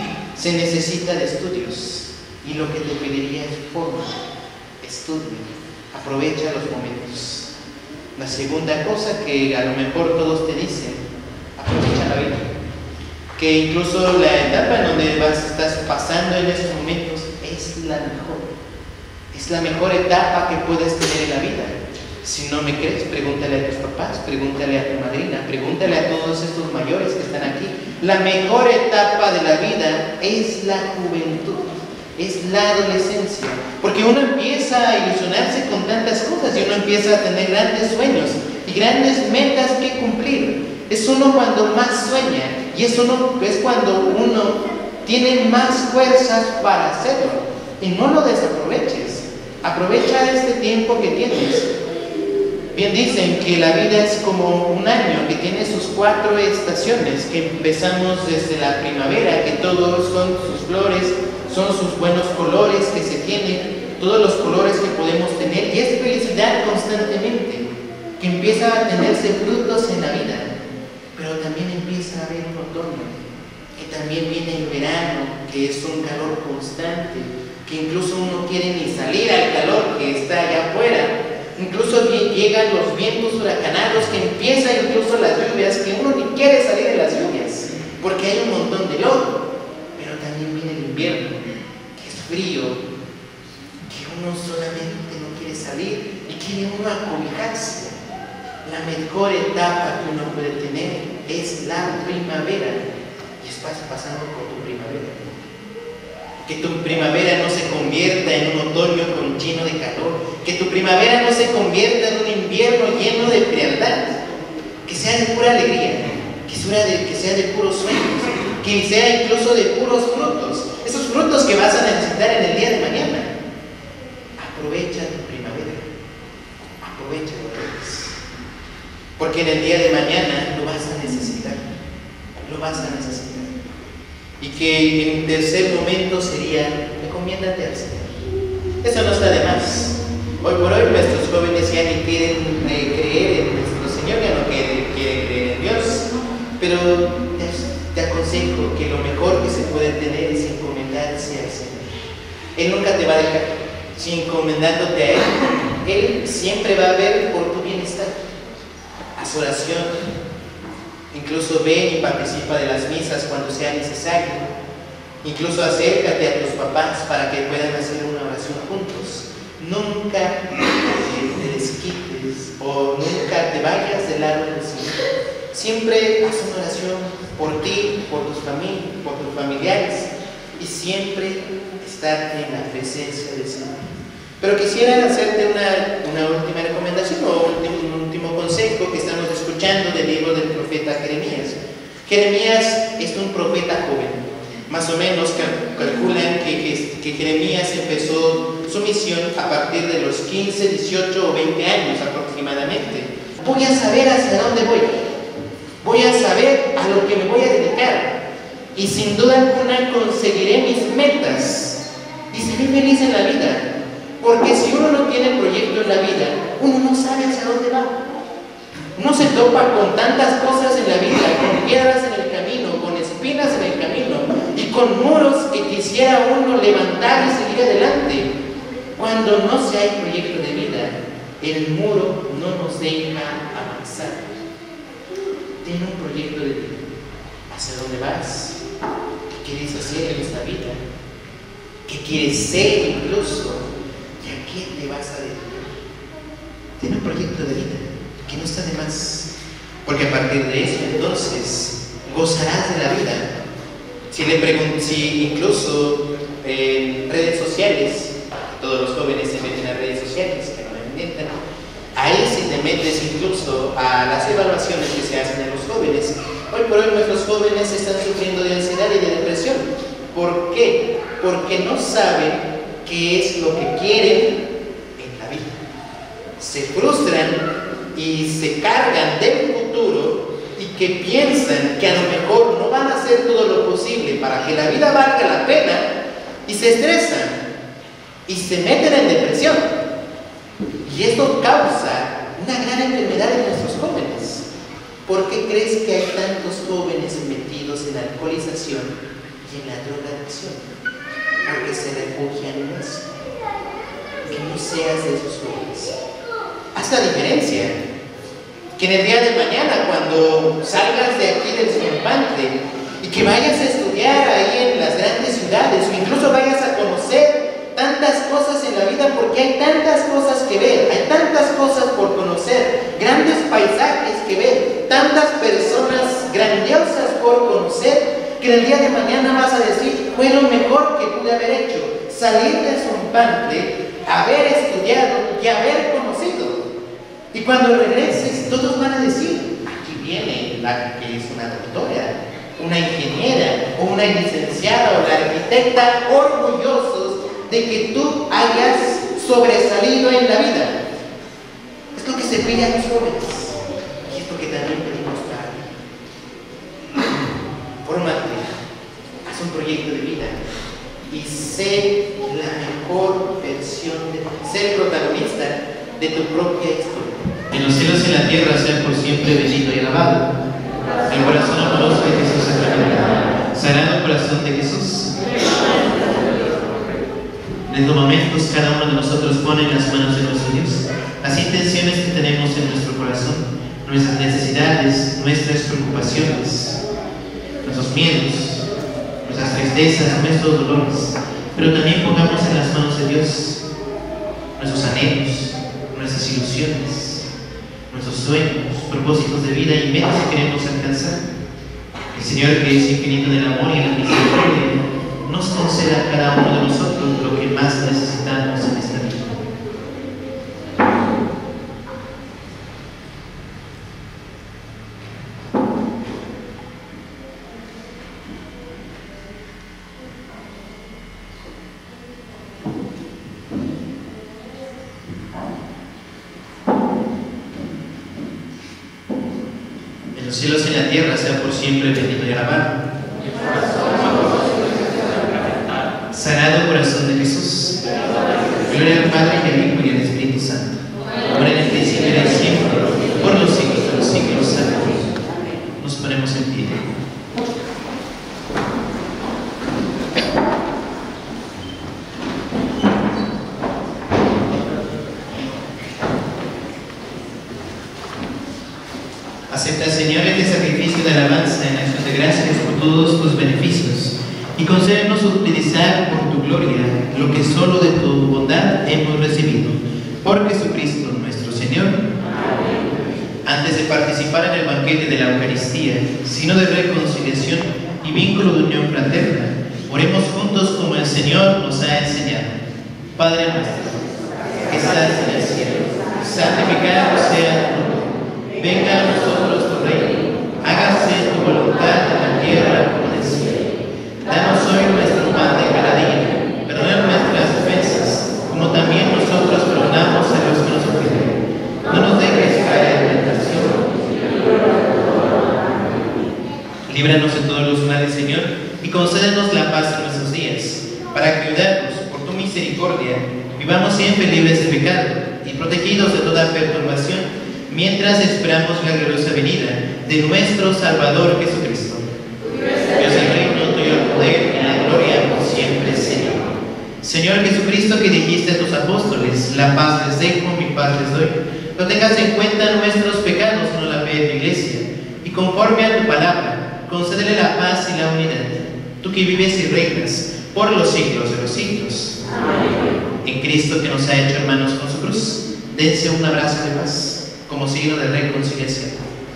Se necesita de estudios y lo que te pediría es forma, estudia, aprovecha los momentos. La segunda cosa que a lo mejor todos te dicen, aprovecha la vida. Que incluso la etapa en donde vas, estás pasando en esos momentos es la mejor. Es la mejor etapa que puedes tener en la vida. Si no me crees, pregúntale a tus papás, pregúntale a tu madrina, pregúntale a todos estos mayores que están aquí. La mejor etapa de la vida es la juventud, es la adolescencia. Porque uno empieza a ilusionarse con tantas cosas y uno empieza a tener grandes sueños y grandes metas que cumplir. Es uno cuando más sueña y es, uno, es cuando uno tiene más fuerzas para hacerlo. Y no lo desaproveches. Aprovecha este tiempo que tienes. Bien dicen que la vida es como un año que tiene sus cuatro estaciones, que empezamos desde la primavera, que todos son sus flores, son sus buenos colores que se tienen, todos los colores que podemos tener, y es felicidad constantemente, que empieza a tenerse frutos en la vida, pero también empieza a haber un otoño, que también viene el verano, que es un calor constante, que incluso uno quiere ni salir al calor que está allá afuera. Incluso llegan los vientos huracanados, que empiezan incluso las lluvias, que uno ni quiere salir de las lluvias, porque hay un montón de lodo. Pero también viene el invierno, que es frío, que uno solamente no quiere salir y quiere uno acobijarse. La mejor etapa que uno puede tener es la primavera, y estás pasando por tu primavera. Que tu primavera no se convierta en un otoño con lleno de calor. Que tu primavera no se convierta en un invierno lleno de frialdad. Que sea de pura alegría. Que sea de, que sea de puros sueños. Que sea incluso de puros frutos. Esos frutos que vas a necesitar en el día de mañana. Aprovecha tu primavera. Aprovecha lo que es. Porque en el día de mañana lo vas a necesitar. Lo vas a necesitar. Y que en tercer momento sería, recomiéndate al Señor. Eso no está de más. Hoy por hoy nuestros jóvenes ya ni quieren eh, creer en nuestro Señor, ya no quieren, quieren creer en Dios. Pero te, te aconsejo que lo mejor que se puede tener es encomendarse al Señor. Él nunca te va a dejar. Si encomendándote a Él, Él siempre va a ver por tu bienestar. Haz oración. Incluso ven y participa de las misas cuando sea necesario. Incluso acércate a tus papás para que puedan hacer una oración juntos. Nunca te desquites o nunca te vayas del lado del Señor. Siempre haz una oración por ti, por tus familias, por tus familiares, y siempre estar en la presencia del Señor. Pero quisiera hacerte una, una última recomendación o un último, un último consejo que estamos escuchando del libro del profeta Jeremías. Jeremías es un profeta joven. Más o menos calculan que, que, que Jeremías empezó su misión a partir de los quince, dieciocho o veinte años aproximadamente. Voy a saber hacia dónde voy. Voy a saber a lo que me voy a dedicar. Y sin duda alguna conseguiré mis metas. Y seré feliz en la vida. Porque si uno no tiene proyecto en la vida, uno no sabe hacia dónde va. Uno se topa con tantas cosas en la vida, con piedras en el camino, con espinas en el camino y con muros que quisiera uno levantar y seguir adelante. Cuando no se hay proyecto de vida, el muro no nos deja avanzar. Ten un proyecto de vida. ¿Hacia dónde vas? ¿Qué quieres hacer en esta vida? ¿Qué quieres ser incluso? ¿Y a qué te vas a dedicar? Ten un proyecto de vida, que no está de más. Porque a partir de eso, entonces, gozarás de la vida. Si le pregunto, si incluso en redes sociales, todos los jóvenes se meten a redes sociales, que no me entiendan, ahí si te metes incluso a las evaluaciones que se hacen en los jóvenes, hoy por hoy nuestros jóvenes están sufriendo de ansiedad y de depresión. ¿Por qué? Porque no saben qué es lo que quieren en la vida. Se frustran y se cargan del futuro y que piensan que a lo mejor no van a hacer todo lo posible para que la vida valga la pena y se estresan y se meten en depresión. Y esto causa una gran enfermedad en nuestros jóvenes. ¿Por qué crees que hay tantos jóvenes metidos en la alcoholización y en la drogadicción? Porque se refugian en eso. Que no seas de esos jóvenes. Haz la diferencia. Que en el día de mañana, cuando salgas de aquí del Zompantli y que vayas a estudiar ahí en las grandes ciudades o incluso vayas a conocer tantas cosas en la vida, porque hay tantas cosas que ver, hay tantas cosas por conocer, grandes paisajes que ver, tantas personas grandiosas por conocer, que en el día de mañana vas a decir, fue lo mejor que pude haber hecho, salir de Zompantli, haber estudiado y haber conocido. Y cuando regreses, todos van a decir, aquí viene la que es una doctora, una ingeniera o una licenciada o la arquitecta, orgullosos de que tú hayas sobresalido en la vida. Es lo que se pide a los jóvenes y es lo que también pedimos para ti. Fórmate, haz un proyecto de vida y sé la mejor versión de ti, sé el protagonista de tu propia historia. En los cielos y en la tierra sea por siempre bendito y alabado el corazón amoroso de Jesús sacramentado, sagrado corazón de Jesús. En estos momentos cada uno de nosotros pone en las manos de nuestro Dios las intenciones que tenemos en nuestro corazón, nuestras necesidades, nuestras preocupaciones, nuestros miedos, nuestras tristezas, nuestros dolores, pero también pongamos en las manos de Dios nuestros anhelos, nuestras ilusiones, nuestros sueños, propósitos de vida y metas que queremos alcanzar. El Señor, que es infinito en el amor y en la misericordia, nos conceda a cada uno de nosotros lo que más necesitamos en esta vida. En los cielos y en la tierra sea por siempre bendito y alabado. Sagrado corazón de Jesús, gloria al Padre y al Hijo y al Espíritu Santo, ahora en el principio y siempre, por los siglos de los siglos. Amén. Nos ponemos en pie. Acepta, Señor, este sacrificio de alabanza en acción de gracias por todos tus beneficios y concédenos utilizar por tu gloria lo que solo de tu bondad hemos recibido. Por Jesucristo nuestro Señor. Amén. Antes de participar en el banquete de la Eucaristía, sino de reconciliación y vínculo de unión fraterna, oremos juntos como el Señor nos ha enseñado. Padre nuestro, que estás en el cielo, santificado sea tu nombre. Venga a nosotros tu reino, hágase tu voluntad en la tierra como en el cielo. Danos hoy nuestro pan de cada día, perdona nuestras ofensas, como también nosotros perdonamos a los que nos ofenden. No nos dejes caer en tentación. Líbranos de todos los males, Señor, y concédenos la paz en nuestros días, para que, ayudados por tu misericordia, vivamos siempre libres de pecado y protegidos de toda perturbación, mientras esperamos la gloriosa venida de nuestro Salvador Jesucristo. Tuyo es el reino, tuyo el poder y la gloria por siempre, Señor. Señor Jesucristo, que dijiste a tus apóstoles, la paz les dejo, mi paz les doy, no tengas en cuenta nuestros pecados, no la fe de tu iglesia, y conforme a tu palabra, concédele la paz y la unidad, tú que vives y reinas por los siglos de los siglos. Amén. En Cristo, que nos ha hecho hermanos con su cruz, dense un abrazo de paz como signo de reconciliación.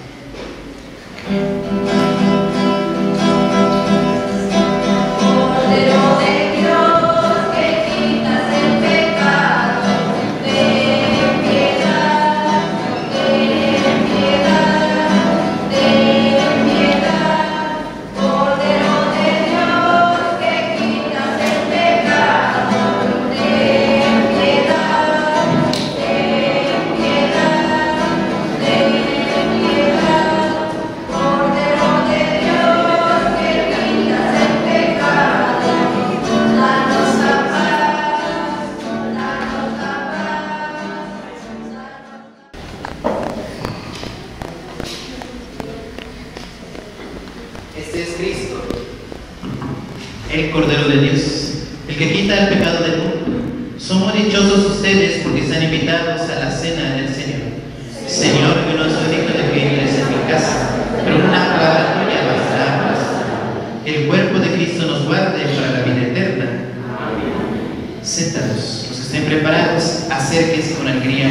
Este es Cristo, el Cordero de Dios, el que quita el pecado del mundo. Somos dichosos ustedes porque están invitados a la cena del Señor. Señor, yo no soy digno de que entres en mi casa, pero una palabra tuya bastará para sanar. El cuerpo de Cristo nos guarde para la vida eterna. Amén. Sentados, los que estén preparados, acérquense con alegría.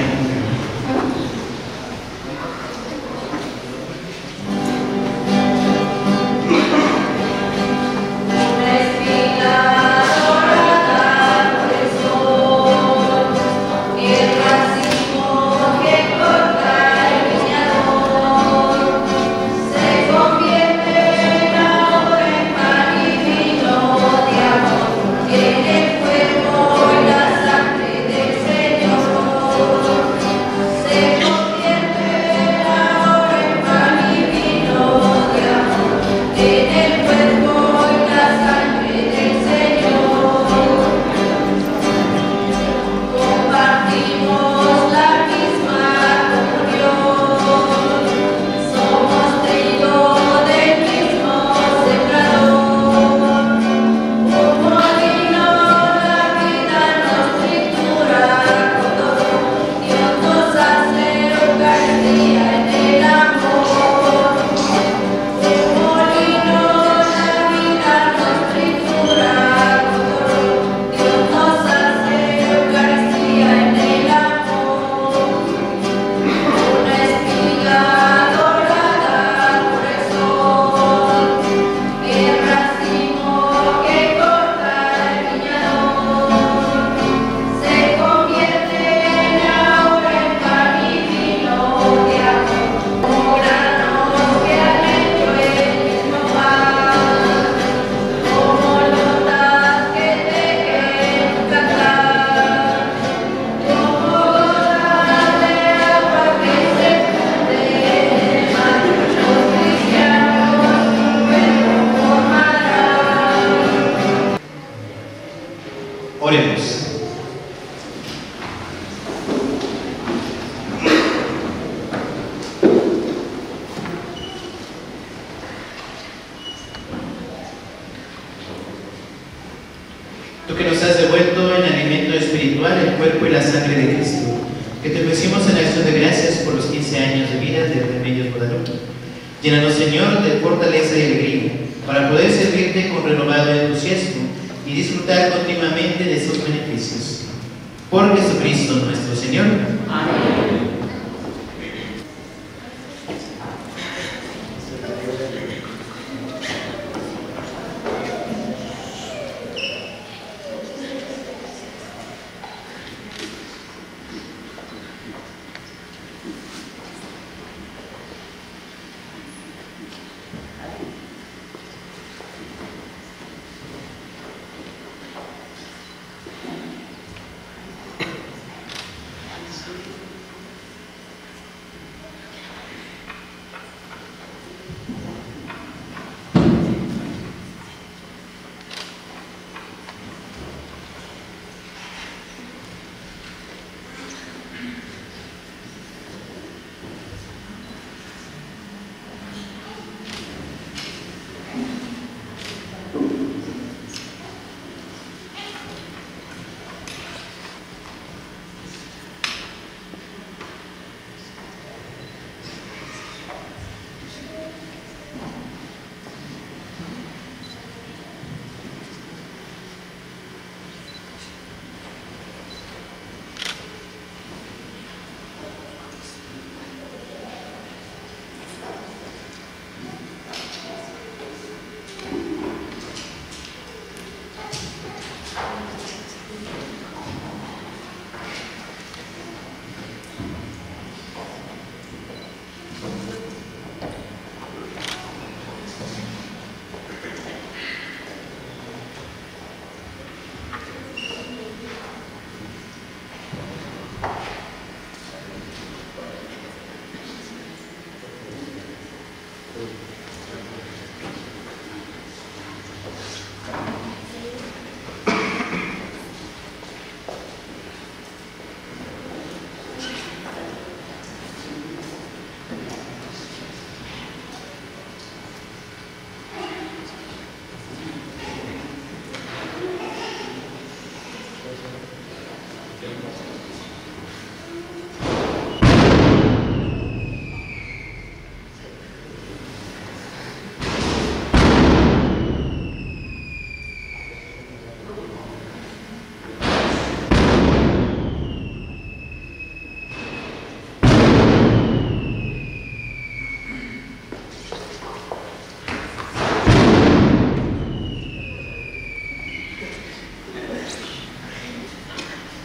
Oremos. Tú que nos has devuelto en alimento espiritual el cuerpo y la sangre de Cristo, que te ofrecimos en acción de gracias por los quince años de vida de Remedios Guadalupe. Llénanos, Señor, de fortaleza y alegría, para poder servirte con renovado entusiasmo y disfrutar continuamente de sus beneficios. Por Jesucristo nuestro Señor. Amén.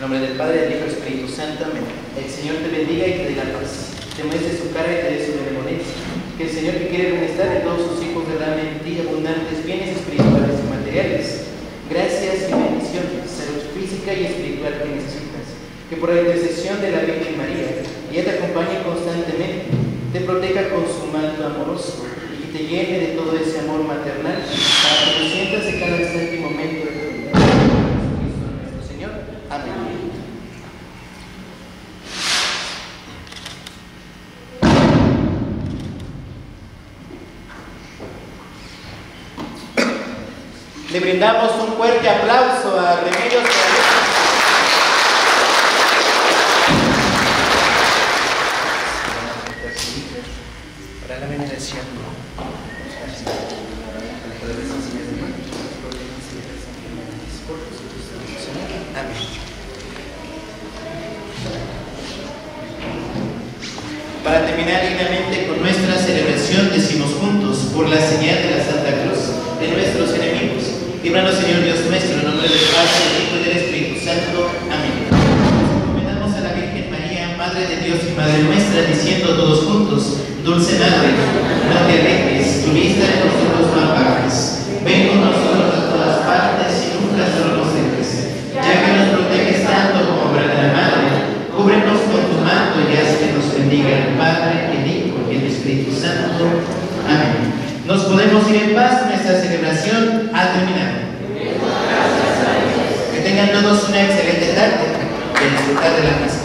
nombre del Padre, del Hijo y del Espíritu Santo. Amén. El Señor te bendiga y te dé la paz. Te muestre su cara y te dé su benevolencia. Que el Señor, que quiere bienestar de todos sus hijos, derrame en ti abundantes bienes espirituales y materiales, gracias y bendiciones, salud física y espiritual que necesitas. Que por la intercesión de la Virgen María, ella te acompañe constantemente, te proteja con su manto amoroso y que te llene de todo ese amor maternal para que lo sientas de cada instante y momento de tu vida. Jesucristo nuestro Señor. Amén. Le brindamos un fuerte aplauso a Remedios para la veneración. Amén. Para terminar dignamente con nuestra celebración, decimos juntos, por la señal de la Santa Cruz de nuestros enemigos, líbranos, Señor Dios nuestro, en nombre del Padre, del Hijo y del Espíritu Santo. Amén. Encomendamos a la Virgen María, Madre de Dios y Madre nuestra, diciendo todos juntos: Dulce Madre, no te alejes, tu vista de nosotros no apagues. Ven con nosotros a todas partes y nunca solo nos dejes. Ya que nos proteges tanto como verdadera Madre, cúbrenos con tu manto y haz que nos bendiga el Padre, el Hijo y el Espíritu Santo. Amén. Nos podemos ir en paz, nuestra celebración ha terminado. Que tengan todos una excelente tarde y a disfrutar de la fiesta.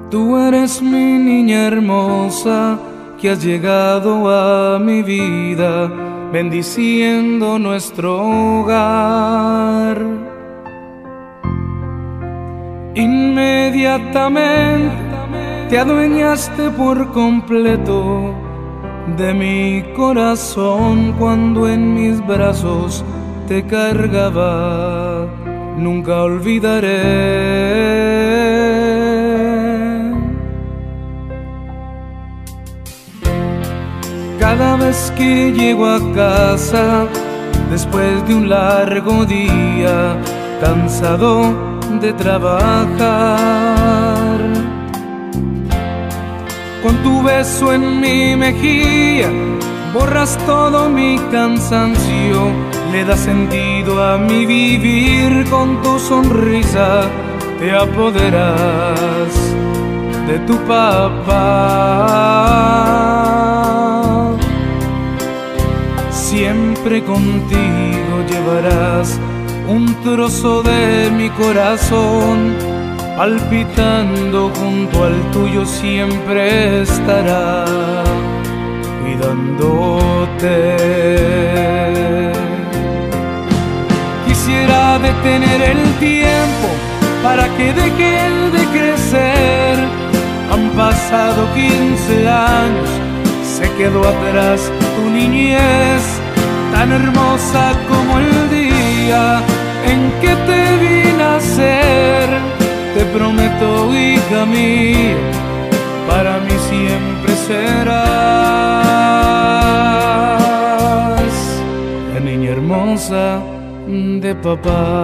Tú eres mi niña hermosa que has llegado a mi vida, bendiciendo nuestro hogar. Inmediatamente te adueñaste por completo de mi corazón cuando en mis brazos te cargaba. Nunca olvidaré. Cada vez que llego a casa, después de un largo día, cansado de trabajar, con tu beso en mi mejilla, borras todo mi cansancio, le das sentido a mi vivir. Con tu sonrisa te apoderas de tu papá. Siempre contigo llevarás un trozo de mi corazón, palpitando junto al tuyo siempre estará, cuidándote. Quisiera detener el tiempo para que dejen de crecer. Han pasado quince años, se quedó atrás tu niñez, tan hermosa como el día en que te vi nacer. Te prometo, hija mía, para mí siempre serás la niña hermosa de papá.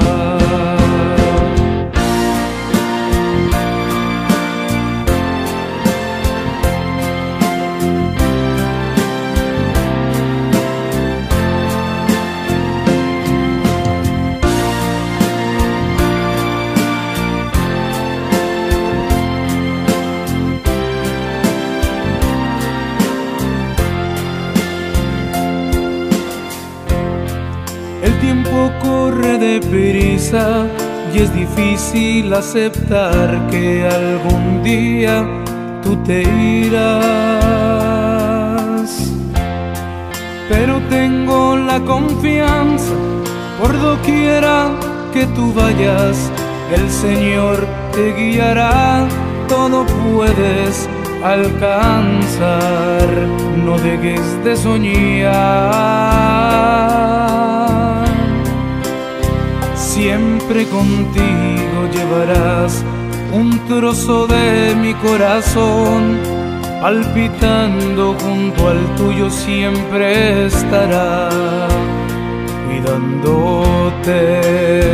El tiempo corre deprisa y es difícil aceptar que algún día tú te irás. Pero tengo la confianza, por doquiera que tú vayas, el Señor te guiará, todo puedes alcanzar. No dejes de soñar. Siempre contigo llevarás un trozo de mi corazón, palpitando junto al tuyo siempre estará, cuidándote.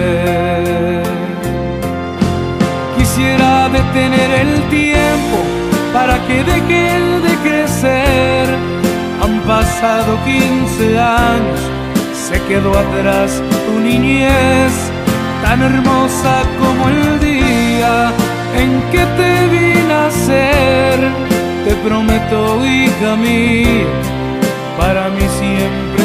Quisiera detener el tiempo para que dejen de crecer. Han pasado quince años, se quedó atrás tu niñez, tan hermosa como el día en que te vi nacer. Te prometo, hija mía, para mí siempre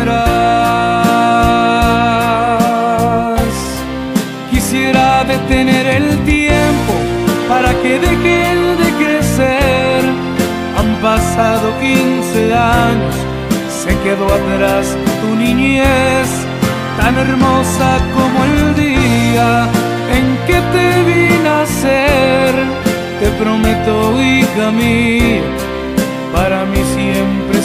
serás. Quisiera detener el tiempo para que dejen de crecer. Han pasado quince años, se quedó atrás tu niñez, tan hermosa como el día en que te vi nacer. Te prometo, hija mía, para mí siempre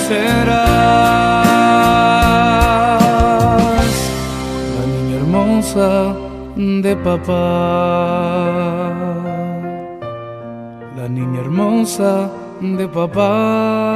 serás la niña hermosa de papá, la niña hermosa de papá.